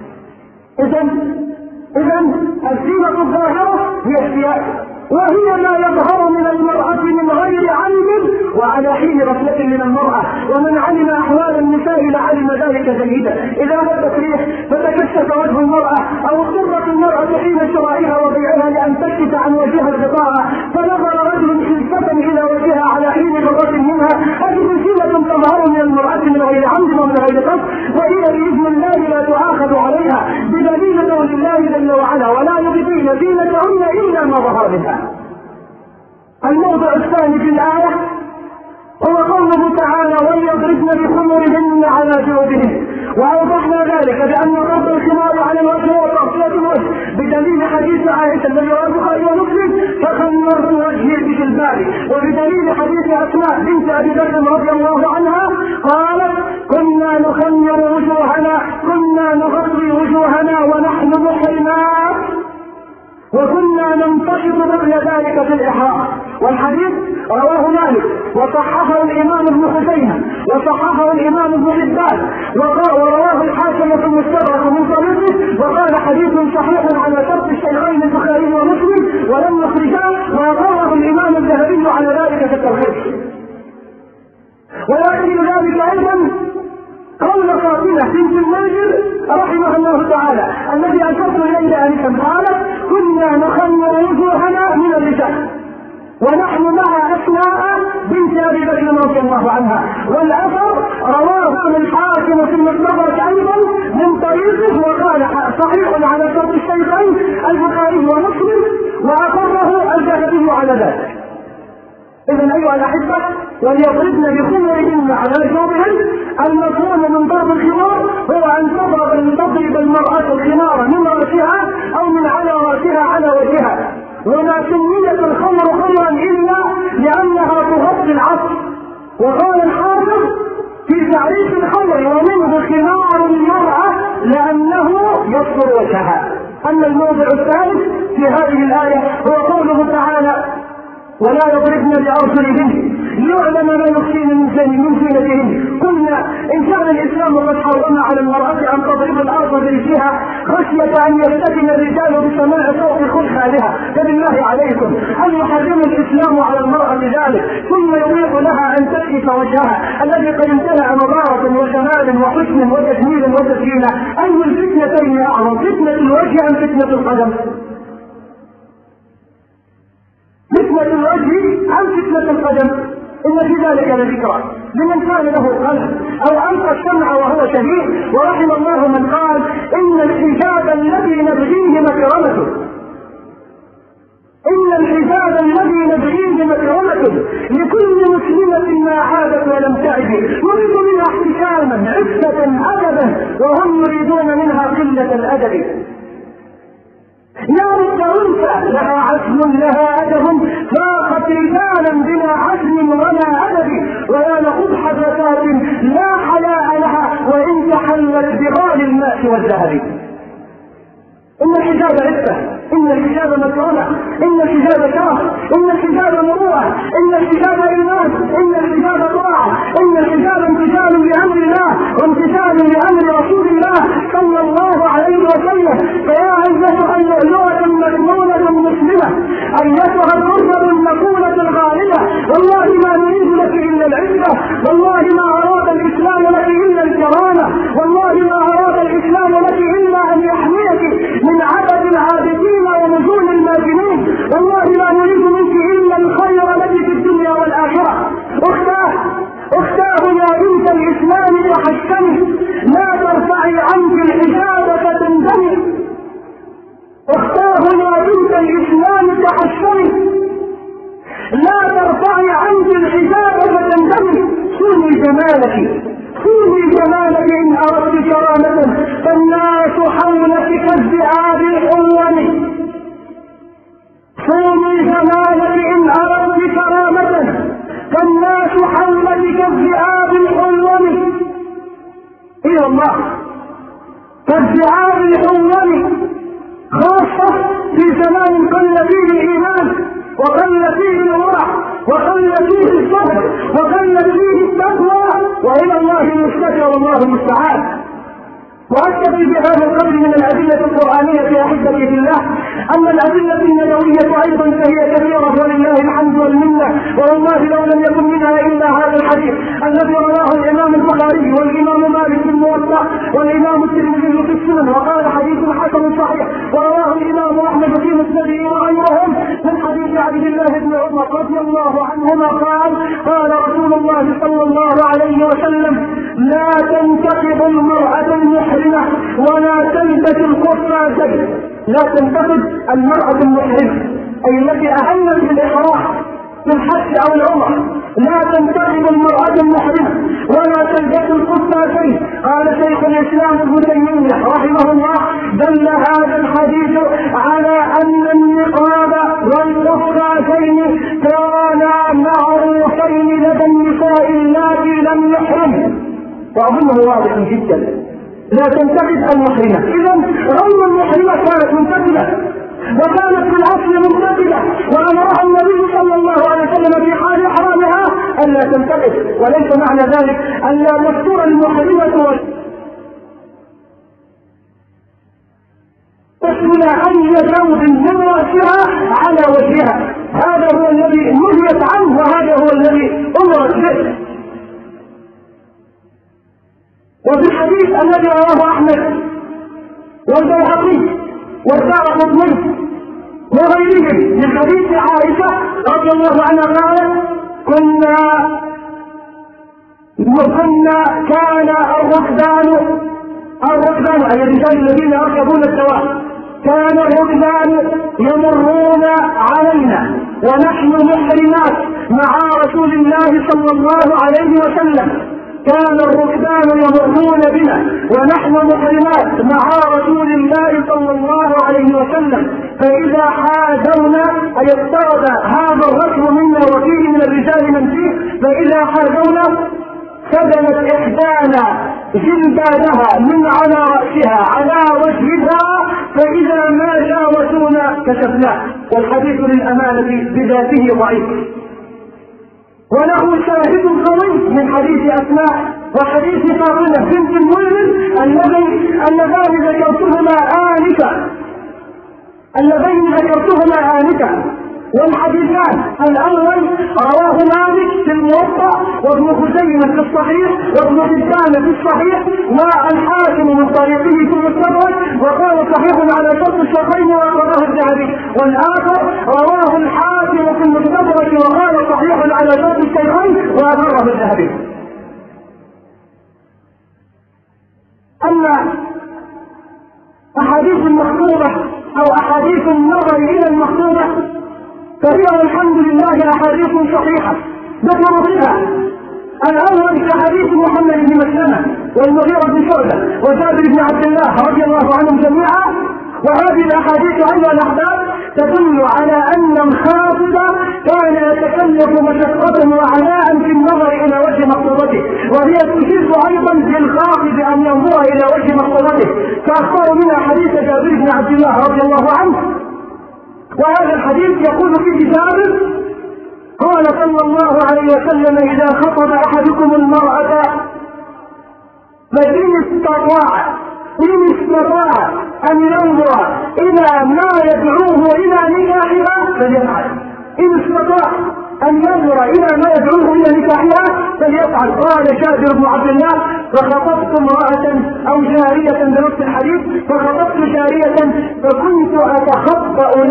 إذا الزينة الظاهرة هي الثياب، وهي ما يظهر من المرأة من غير علم وعلى حين غفلة من المرأة، ومن علم أحوال النساء لعلم ذلك جيدا. إذا هبت ريح فتكشف وجه المرأة، أو اضطرت المرأة حين شرائها وبيعها لأن تكشف عن وجهها الغطاء، فنظر رجل خلفة إلى وجهها على حين غضة منها، هذه زينة تظهر من المرأة من غير عمد ومن غير قصد، وهي بإذن الله لا تؤاخذ عليها بدليل قول الله جل وعلا: ولا يبدين زينتهن إلا ما ظهر منها. الموضع الثاني في الآية هو قوله تعالى: وليضربن بخمرهن على جيوبهن، وأوضحنا ذلك بأن ضرب الخمار على الوجه وتغطية الوجه بدليل حديث عائشة الذي رواه البخاري ومسلم: فخمرت وجهي بجلبابي، وبدليل حديث أسماء بنت أبي بكر رضي الله عنها قالت: كنا نخمر وجوهنا، كنا نغطي وجوهنا ونحن محرمات، وكنا ننتشط مثل ذلك في الإحرام. والحديث رواه مالك وصححه الإمام ابن خزيمة وصححه الإمام ابن حبان ورواه الحاكم في المستدرك من طريقه، وقال حديث صحيح على شرط الشيخين البخاري ومسلم ولم يخرجاه، ورواه الإمام الذهبي على ذلك في التلخيص. ويؤكد ذلك أيضا قول فاطمة بنت المنذر رحمه الله تعالى الذي أشرت إليه آنفا، قالت: كنا نخمر وجوهنا من الرجال ونحن مع أسماء بنت أبي بكر رضي الله عنها. والأثر رواه الحاكم في المستدرك أيضا من طريقه، وقال صحيح على شرط الشيخين البخاري ومسلم، وأقره الذهبي على ذلك. إذن أيها الأحبة وليضربن بخمرهن على جيوبهن، المفهوم من ضرب الخمار هو أن تضرب المرأة الخمار من رأسها أو من على رأسها على وجهها، وما سميت الخمر خمرا إلا لأنها تغطي العصر. وقال الحافظ في تعريف الخمر: ومنه خمار المرأة لأنه يستر وجهها. أما الموضع الثالث في هذه الآية هو قوله تعالى: ولا يضربن بأرجلهن ليعلم ما يخفين من زينتهن. قلنا إن كان الإسلام قد حرم على المرأة أن تضرب الأرض برجلها خشية أن يفتتن الرجال بسماع صوت خلخالها، فبالله عليكم هل يحرم الإسلام على المرأة بذلك ثم يبيح لها أن تكشف وجهها الذي قد امتلأ نضارة وجمال وحسن وتجميل وتزيين؟ أي الفتنتين أعظم، فتنة الوجه أم فتنة القدم؟ فتنة الوجه أم فتنة القدم؟ إن في ذلك لذكرى لمن كان له قلب أو ألقى السمع وهو شهيد. ورحم الله من قال: إن الحجاب الذي نبغيه مكرمته، إن الحجاب الذي نبغيه مكرمته لكل مسلمة ما عادت ولم تعد، نريد منها احتشاما عفة أدبا وهم يريدون منها قلة الأدب. يا رب أنثى لها عزم لها أدب، فاقت رجالا بلا عزم ولا أدب، ويا لقبح فتاة لا حياء لها وإن تحلت بغال الماء والذهب. إن الحجاب عفة، إن الحجاب مكرمة، إن الحجاب شرف، إن الحجاب مروءة، إن الحجاب إيمان، إن الحجاب طاعة، إن الحجاب امتثال لأمر الله وامتثال لأمر رسول الله صلى الله عليه وسلم. فيا أيتها اللؤلؤة المكنونة المسلمة، أيتها الغرفة المكونة الغالية، والله ما نريد لك إلا العزة، والله ما أراد الإسلام لك إلا الكرامة، ضعي عنك الحجاب فتندمي. سوني جمالك سوني جمالك إن أردت كرامة، فالناس حولك كالذئاب الحلم. سوني جمالك إن أردت كرامة، فالناس حولك كالذئاب الحلم. إلى الله كالذئاب الحلم، خاصة في زمان قل فيه الإيمان وقل فيه الورع وقل فيه الصبر وقل فيه التقوى، وإلى الله المشتكى والله المستعان. وأكتفي بهذا القدر من الأدلة القرآنية يا أحبتي في الله. أما الأدلة النبوية أيضا فهي كثيرة ولله الحمد والمنة، والله لو لم يكن منها إلا هذا الحديث الذي رواه الإمام البخاري والإمام مالك في الموطأ والإمام الترمذي في السنن وقال حديث حسن صحيح، ورواه الإمام أحمد في مسنده وغيرهم من حديث عبد الله بن عمر رضي الله عنهما قال رسول الله صلى الله عليه وسلم: لا تنتقب المرأة المحرمة ولا تلبس القفازين. لا تنتقب المرأة المحرمة أي التي أهلت بالإحرام في الحج أو العمرة، لا تنتقب المرأة المحرمة ولا تلبس القفازين. قال شيخ الإسلام ابن تيمية رحمه الله: دل هذا الحديث على أن النقاب والقفازين كانا معروفين لدى النساء اللاتي لم يحرمن، وأظنه واضح جدا. لا تنتقد المحرمة، إذا غير المحرمة كانت منتقدة وكانت في الأصل منتقدة، وأمرها النبي صلى الله عليه وسلم في حال إحرامها ألا تنتقد، وليس معنى ذلك ألا تستر المحرمة تشمل أي ثوب من رأسها على وجهها. هذا هو الذي نهيت عنه وهذا هو الذي أمرت به. وفي الحديث الذي رواه أحمد والبيهقي والدارقطني وغيرهم من حديث عائشة رضي الله عنها قالت: كان الركبان أي الرجال الذين يركبون الدواب، كان الركبان يمرون علينا ونحن محرمات مع رسول الله صلى الله عليه وسلم. كان الركبان يمرون بنا ونحن محرمات مع رسول الله صلى الله عليه وسلم، فإذا حاذونا أي اقترب هذا الركب منا وفيه من الرجال من فيه، فإذا حاذونا سدلت إحدانا جلبانها من على رأسها على وجهها، فإذا ما جاوزونا كشفناه. والحديث للأمانة بذاته ضعيف، وله شاهد قوي من حديث أسماء وحديث فاطمة بنت المنذر اللذين ذكرتهما آنفا. والحديثان الأول رواه مالك في الموطأ وابن خزيمة في الصحيح وابن حبان في الصحيح والحاكم من طريقه في المستدرك وقال صحيح على شرط الشيخين وأخرجه الذهبي، والآخر رواه الحاكم في المستدرك وقال صحيح على شرط الشيخين وأخرجه الذهبي. أما أحاديث المخطوبة أو أحاديث النظر إلى المخطوبة فهي والحمد لله أحاديث صحيحة ذكر فيها الأول كحديث محمد بن مسلمة والمغيرة بن شعبة وجابر بن عبد الله رضي الله عنهم جميعا. وهذه الأحاديث أيها الأحباب تدل على أن الخاطب كان يتكلف مشقة وعناء في النظر إلى وجه مخطوبته، وهي تشير أيضا للخاطب أن ينظر إلى وجه مخطوبته، فأخبر منها حديث جابر بن عبد الله رضي الله عنه. وهذا الحديث يقول فيه جابر قال صلى الله عليه وسلم: إذا خطب أحدكم المرأة فإن استطاع أن ينظر إلى ما يدعوه إلى نكاحها فليفعل. إن استطاع أن ينظر إلى ما يدعوه إلى نكاحها فليفعل. قال جابر بن عبد الله: فخطبت امرأة أو جارية بنص الحديث، فخطبت جارية فكنت أتخطأ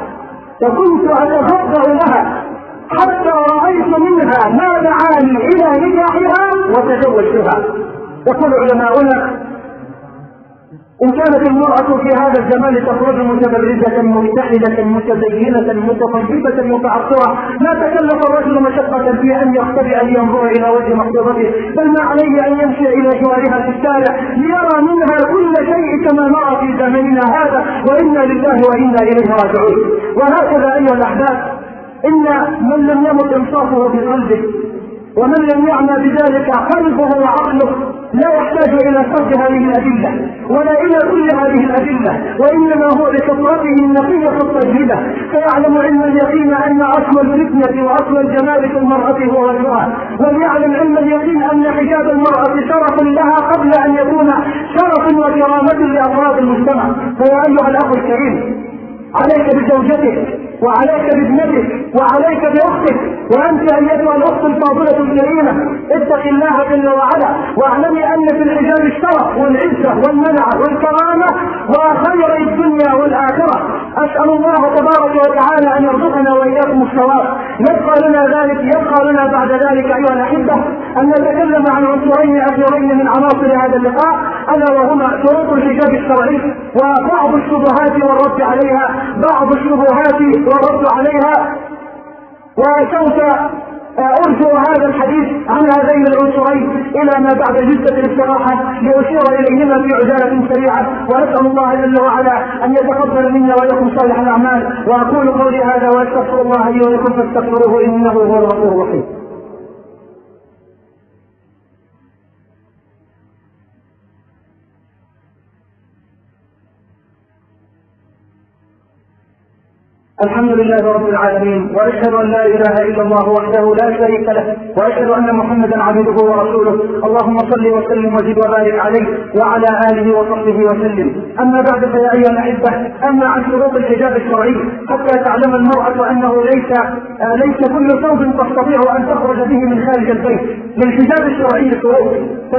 لها حتى رأيت منها ما دعاني إلى نكاحها وتزوجتها. يقول علماؤنا: إن كانت المرأة في هذا الزمان تخرج متبرجة مجتهدة متزينة متطيبة متعطرة، لا تكلف الرجل مشقة في أن يختبئ لينظر إلى وجه مخطوبته، بل ما عليه أن يمشي إلى جوارها في الشارع ليرى منها كل شيء كما نرى في زماننا هذا، وإنا لله وإنا إليه راجعون. وهكذا أيها الأحباب، إن من لم يمت إنصافه بقلبه ومن لم يعنى بذلك قلبه وعقله لا يحتاج إلى صرف هذه الأدلة ولا إلى كل هذه الأدلة، وإنما هو بكثرته النقية الطيبة فيعلم علم اليقين أن أصل الفتنة وأصل الجمال في المرأة هو وجهها، وليعلم علم اليقين أن حجاب المرأة شرف لها قبل أن يكون شرف وكرامة لأفراد المجتمع. فيا أيها الأخ الكريم، عليك بزوجتك وعليك بابنتك وعليك باختك، وانت ايتها الاخت الفاضله الكريمه اتق الله جل وعلا، واعلمي ان في الحجاب الشرف والعزه والمنعه والكرامه وخير الدنيا والاخره. اسال الله تبارك وتعالى ان يرزقنا واياكم الصواب. يبقى لنا بعد ذلك ايها الاحبه ان نتكلم عن عنصرين اخيرين من عناصر هذا اللقاء، الا وهما شروط الحجاب الشرعي وبعض الشبهات والرد عليها، والرد عليها. وسوف أرجو هذا الحديث عن هذين العنصرين إلى ما بعد جلسة الاستراحة لأشير إليهما في عجالة سريعة، وأسأل الله جل وعلا أن يتقبل منا ولكم صالح الأعمال. وأقول قولي هذا وأستغفر الله لي ولكم فاستغفروه إنه هو الغفور الرحيم. الحمد لله رب العالمين، واشهد ان لا اله الا الله وحده لا شريك له، واشهد ان محمدا عبده ورسوله. اللهم صل وسلم وزد وبارك عليه وعلى اله وصحبه وسلم. اما بعد فيا ايها الاحبه، اما عن شروط الحجاب الشرعي حتى تعلم المراه انه ليس كل ثوب تستطيع ان تخرج به من خارج البيت. للحجاب الشرعي شروط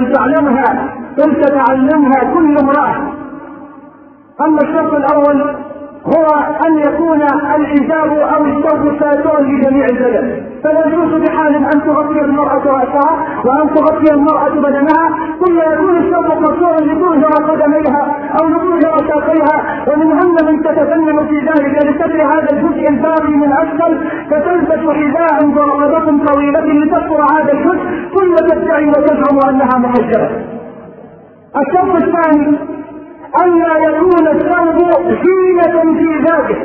تتعلمها كل امراه. اما الشرط الاول هو أن يكون الحجاب أو الثوب ساترا لجميع البدن، فلا يجوز بحال أن تغطي المرأة رأسها وأن تغطي المرأة بدنها، ثم يكون الثوب مقصورا لتظهر قدميها أو لتظهر ساقيها، ومنهن من تتفنن في ذلك لستر هذا الجزء الباقي من أسفل، فتلبس حذاء برقبة طويلة لتستر هذا الجزء ثم تدعي وتزعم أنها محجبة. الشرط الثاني ألا يكون الثوب زينة في ذاته،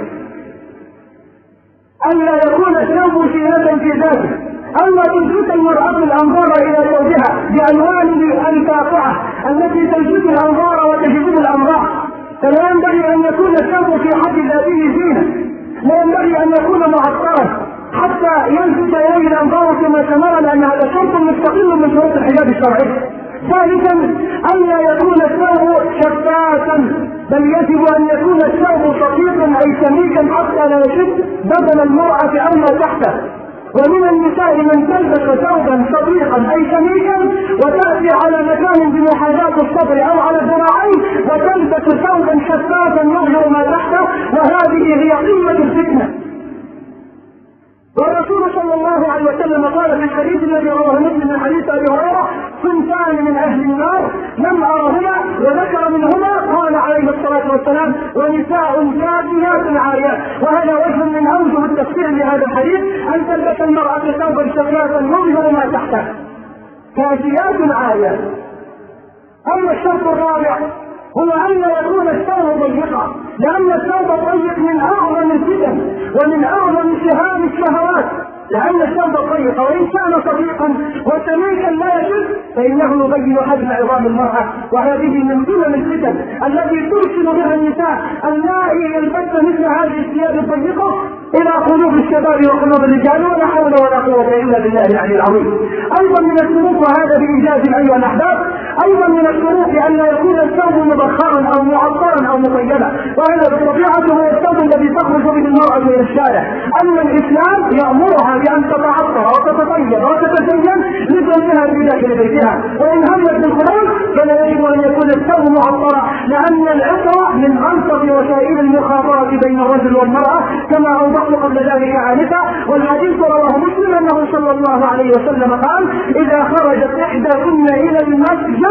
ألا تلفت المرأة الأنظار إلى ثوبها بألوان الفاقعة التي تلفت الأنظار وتجذب الأنظار. فلا ينبغي أن يكون الثوب في حد ذاته زينة، لا ينبغي أن يكون معطرا حتى يلفت إليه الأنظار كما تمر، لأن هذا شرط مستقل من شروط الحجاب الشرعي. ثالثا ألا يكون الثوب شفافا، بل يجب أن يكون الثوب صفيقا أي سميكا حتى لا يشد بدن المرأة أو ما تحته. ومن النساء من تلبس ثوبا صفيقا أي سميكا وتأتي على مكان بمحاذاة الصدر أو على الذراعين وتلبس ثوبا شفافا يظهر ما تحته، وهذه هي قمة الفتنة. والرسول صلى الله عليه وسلم قال في الحديث الذي رواه مسلم من حديث ابي هريره: صنفان من اهل النار لم ارهما، وذكر منهما قال عليه الصلاه والسلام: ونساء كافيات عاريات. وهذا وجه من اوجه التفسير لهذا الحديث، ان تلبس المراه ثوبا شفافا يظهر ما تحته، كافيات عاريات. اما الشرط الرابع هو أن يكون الثوب ضيقا، لأن الثوب الضيق من أعظم الفتن ومن أعظم سهام الشهوات، لأن الثوب الضيق وإن كان صديقا وسميكا لا يجد فإنه يبين حجم عظام المرأة، وهذه من ضمن الفتن التي ترسل بها النساء اللائي يلبسن مثل هذه الثياب الضيقة إلى قلوب الشباب وقلوب الرجال، ولا حول ولا قوة إلا بالله العلي العظيم. أيضا من الشروط، وهذا بإيجاز أيها الأحباب، أيضا من الشروط أن لا يكون الثوب مبخرا أو معطرا أو مطيبا، وهذا بطبيعته هو الثوب الذي تخرج به المرأة إلى الشارع. أما الإسلام يأمرها بأن تتعطر وتتطيب وتتزين لزوجها في داخل بيتها، وإن همت بالخروج فلا يجب أن يكون الثوب معطرا، لأن العطر من أنصف وسائل المخاطرة بين الرجل والمرأة كما أوضحت قبل ذلك آنفا. والحديث رواه مسلم أنه صلى الله عليه وسلم قال: إذا خرجت إحداكن إلى المسجد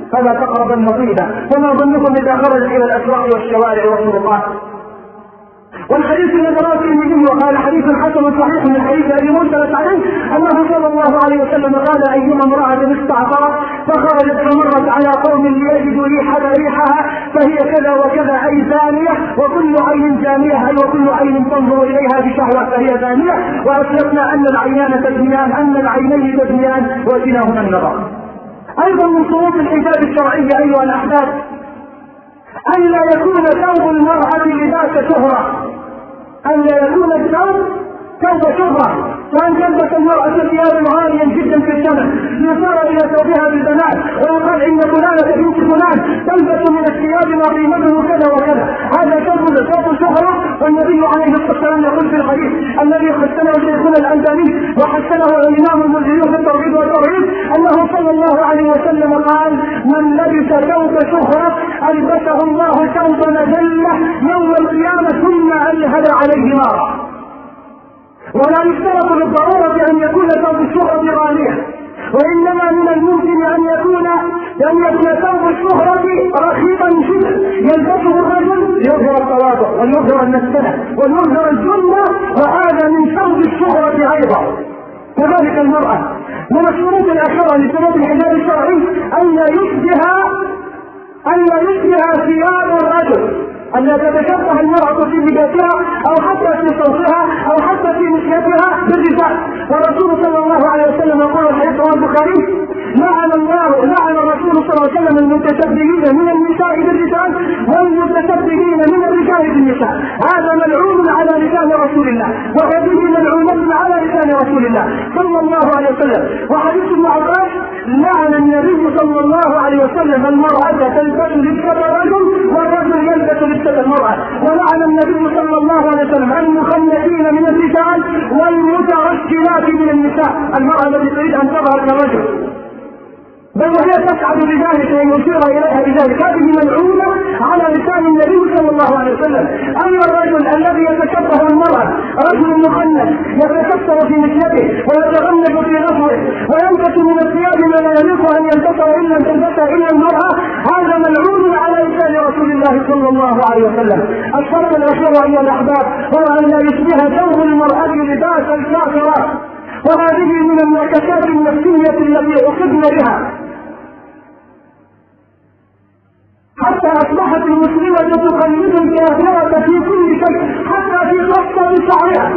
فلا تقربن طيبا. وما ظنكم اذا خرج الى الاسواق والشوارع والطرقات؟ والحديث الذي رواه الترمذي وقال حديث حسن صحيح من حديث ابي موسى الاشعري انه صلى الله عليه وسلم قال ايما امراه استعطرت فخرجت فمرت على قوم ليجدوا ريحها فهي كذا وكذا اي زانيه، وكل عين زانيه اي وكل عين تنظر اليها بشهوه فهي زانيه. واسلفنا ان العينان تزنيان، ان العينين تزنيان وزناهما النظر. ايضا من شروط الحجاب الشرعي ايها الاحباب ان لا يكون ثوب المراه لباس شهره، أن لا يكون الثوب ثوب شهرة، وأن تلبس المرأة ثيابا عاليا جدا في الثمن ليصار إلى ثوبها بالبنات ويقال إن فلانة بنت فلان تلبس من الثياب ما قيمته كذا وكذا، هذا ثوب شهرة. والنبي عليه الصلاة والسلام يقول في الحديث الذي حسنه شيخنا الألباني وحسنه الإمام المنذري في الترغيب والترهيب أنه صلى الله عليه وسلم قال: من لبس ثوب شهرة ألبسه الله ثوب مذلة يوم القيامة ثم ألهب عليه نارا. ولا يشترط بالضرورة أن يكون ثوب الشهرة غاليا، وإنما من الممكن أن يكون ثوب الشهرة رخيصا جدا يلبسه الرجل ليظهر التواضع وليظهر المسكنة وليظهر الجنة، وهذا من ثوب الشهرة أيضا. كذلك المرأة من الشروط الأخيرة لشروط الحجاب الشرعي أن لا يشبه ثياب الرجل، أن لا تتشبه المرأة في لباسها أو حتى في صوتها أو حتى في مشيتها بالرجال. والرسول صلى الله عليه وسلم قال الحديث رواه البخاري: لعن الرسول صلى الله عليه وسلم المتشبهين من النساء بالرجال والمتشبهين من الرجال بالنساء. هذا ملعون على لسان رسول الله، وهذه ملعونة على لسان رسول الله صلى الله عليه وسلم. وحديث ابن عباس: لعن النبي صلى الله عليه وسلم المرأة تلبس لبسة الرجل والرجل يلبس لبسة المرأة. ولعن النبي صلى الله عليه وسلم المخنثين من الرجال والمترجلات من النساء، المرأة التي تريد ان تظهر كالرجل بل وهي تسعد بذلك ويشير اليها بذلك، هذه ملعونة على لسان النبي صلى الله عليه وسلم. اما الرجل الذي يتشبه المرأة، رجل مخنث يتكسر في مشيته ويتغنج في نصره وينكس من الثياب ما لا يليق ان ينتصر الا ان تلبسه الا المرأة، هذا ملعون على لسان رسول الله صلى الله عليه وسلم. الشرط الاخير ايها الاحباب هو ان لا يشبه ثوب المرأة لباس الكافرات، وهذه من النكسات النفسية التي أصبنا بها حتى أصبحت المسلمة تقلد الكافرة في كل شيء حتى في قصة شعرها،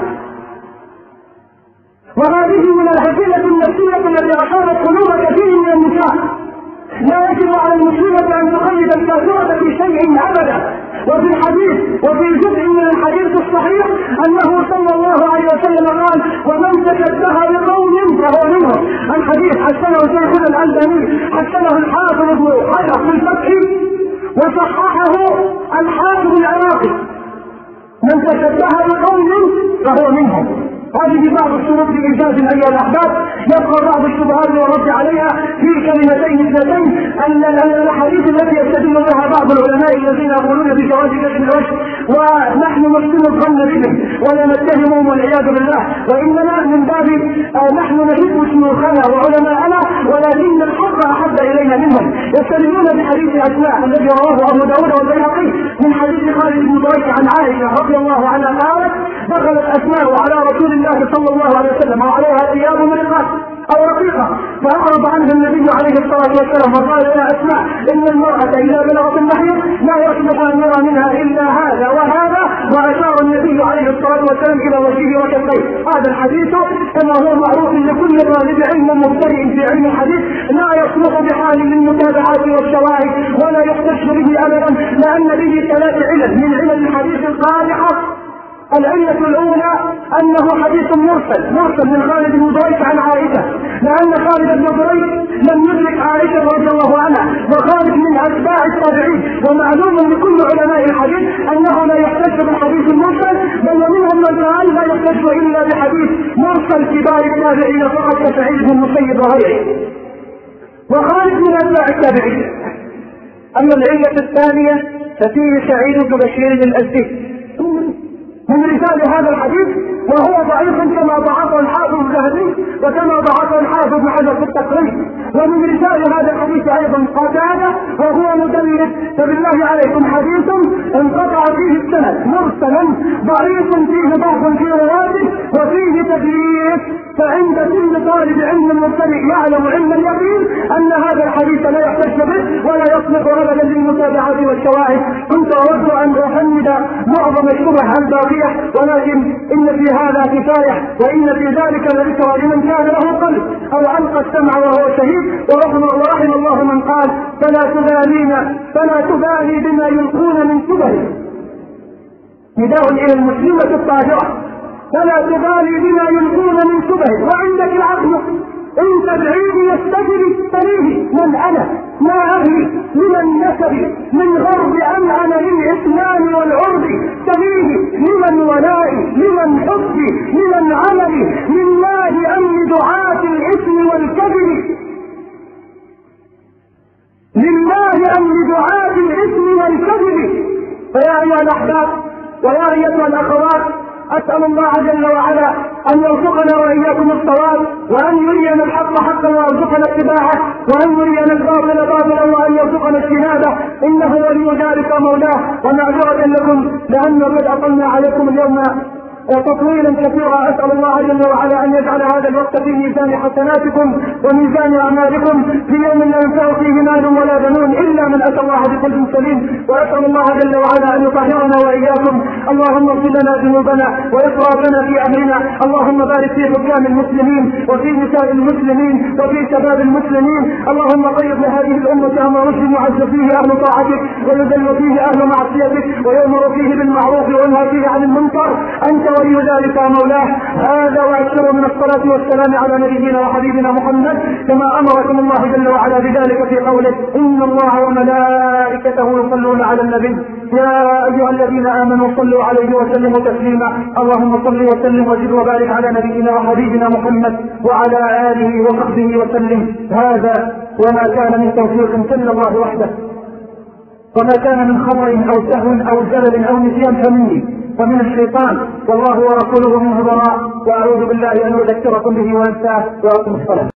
وهذه من الهزيمة النفسية التي أصابت قلوب كثير من النساء. لا يجب على المسلمة أن تقلد الكافرة في شيء أبدا. وفي الحديث وفي جزء من الحديث الصحيح أنه صلى الله عليه وسلم قال: ومن تشبه بقوم فهو منهم. الحديث حسنه شيخنا الألباني، حسنه الحافظ ابن حجر في الفتح، وصححه الحافظ العراقي: من تشبه بقوم فهو منهم. هذه بعض الشروط لإنجاز أيها الأحباب. يبقى بعض الشبهات والرد عليها في كلمتين اثنتين. أن الأحاديث التي يستدل بها بعض العلماء الذين يقولون بجواز كشف الوجه ونحن نحسن الظن بهم ولا نتهمهم والعياذ بالله، وإنما من باب نحن نحب شيوخنا وعلماءنا ولكن الحق أحب إلينا منهم. يستدلون بحديث أسماء الذي رواه أبو داود والبيهقي من حديث خالد بن ضريح عن عائشة رضي الله عنها قالت: دخلت أسماء على رسول الله صلى الله عليه وسلم وعليها ثياب مرقات او رقيقه، فاعرض عنها النبي عليه الصلاه والسلام وقال: يا اسماء ان المراه اذا بلغت المحيض لا يصلح ان يرى منها الا هذا وهذا، واشار النبي عليه الصلاه والسلام الى وجهه وكفيه. هذا الحديث كما هو معروف لكل طالب علم مبتدئ في علم الحديث لا يصلح بحال للمتابعات والشواهد ولا يحتج به ابدا، لان به ثلاث علل من علل الحديث القادحه. العلة الأولى أنه حديث مرسل من خالد بن ضريح عن عائشة، لأن خالد بن ضريح لم يدرك عائشة رضي الله عنها، وخالد من أتباع التابعين، ومعلوم لكل علماء الحديث أنه لا يحتج بالحديث المرسل، بل ومنهم من قال لا يحتج إلا بحديث مرسل كبار التابعين فقط كسعيد بن المسيب وغيره، وخالد من أتباع التابعين. أما العلة الثانية ففيه سعيد بن بشير الأزدي من رجال هذا الحديث، وهو ضعيف كما ضعفه الحافظ الذهبي وكما ضعفه الحافظ ابن حجر في التقريب. ومن رجال هذا الحديث ايضا قتادة وهو مدلس، فبالله عليكم حديث انقطع فيه السند مرسلا ضعيف فيه ضعف في رواته وفيه تدليس، فعند كل طالب علم مبتدئ يعلم علم اليقين ان هذا الحديث لا يحتج به ولا يصلح ابدا للمتابعات والشواهد. كنت اود ان احمد معظم الشبه الباقيه، ولكن ان في هذا كفايه، وان في ذلك لذكرى لمن كان له قلب او القى السمع وهو شهيد. ورحم الله من قال فلا تبالي بما يلقون من شبه، نداء الى المسلمه الطاهره، فلا تبالي بما يلقون من شبه وعندك العقل ان تدعيني يستجري تريه من انا ما اهلي من النسب من غرب انعم للاسلام والعرب سبيلي لمن ولائي لمن حبي لمن عملي لله ام لدعاة الاثم والكذب، لله ام لدعاة الاثم والكذب. فيا ايها الاحباب ويا ايتها الاخوات، أسأل الله جل وعلا أن يرزقنا وإياكم الصواب، وأن يرينا الحق حقا ويرزقنا اتباعه، وأن يرينا الباطل باطلا وأن يرزقنا اجتنابه، إنه ولي ذلك مولاه. ومعذرة لكم لأن قد أطلنا عليكم اليوم تطويلا كثيرا، اسال الله جل وعلا ان يجعل هذا الوقت في ميزان حسناتكم وميزان اعمالكم في يوم لا ينفع فيه مال ولا بنون الا من اتى الله بقلب سليم. واسال الله جل وعلا ان يطهرنا واياكم. اللهم اغفر لنا ذنوبنا واسرافنا في امرنا، اللهم بارك في حكام المسلمين وفي نساء المسلمين وفي شباب المسلمين. اللهم طيب لهذه الامه امر رشد يعز فيه اهل طاعتك ويذل فيه اهل معصيتك ويؤمر فيه بالمعروف وينهى فيه عن المنكر، انت ولي ذلك مولاه. هذا واكثر من الصلاه والسلام على نبينا وحبيبنا محمد كما امركم الله جل وعلا بذلك في قوله ان الله وملائكته يصلون على النبي يا ايها الذين امنوا صلوا عليه وسلموا تسليما. اللهم صل وسلم وزد وبارك على نبينا وحبيبنا محمد وعلى اله وصحبه وسلم. هذا وما كان من توفيق من الله وحده، وما كان من خطأ او سهو او زلل او نسيان فمني ومن الشيطان، والله ورسوله منه براء. واعوذ بالله ان اذكركم به وانساه. واقم الصلاه.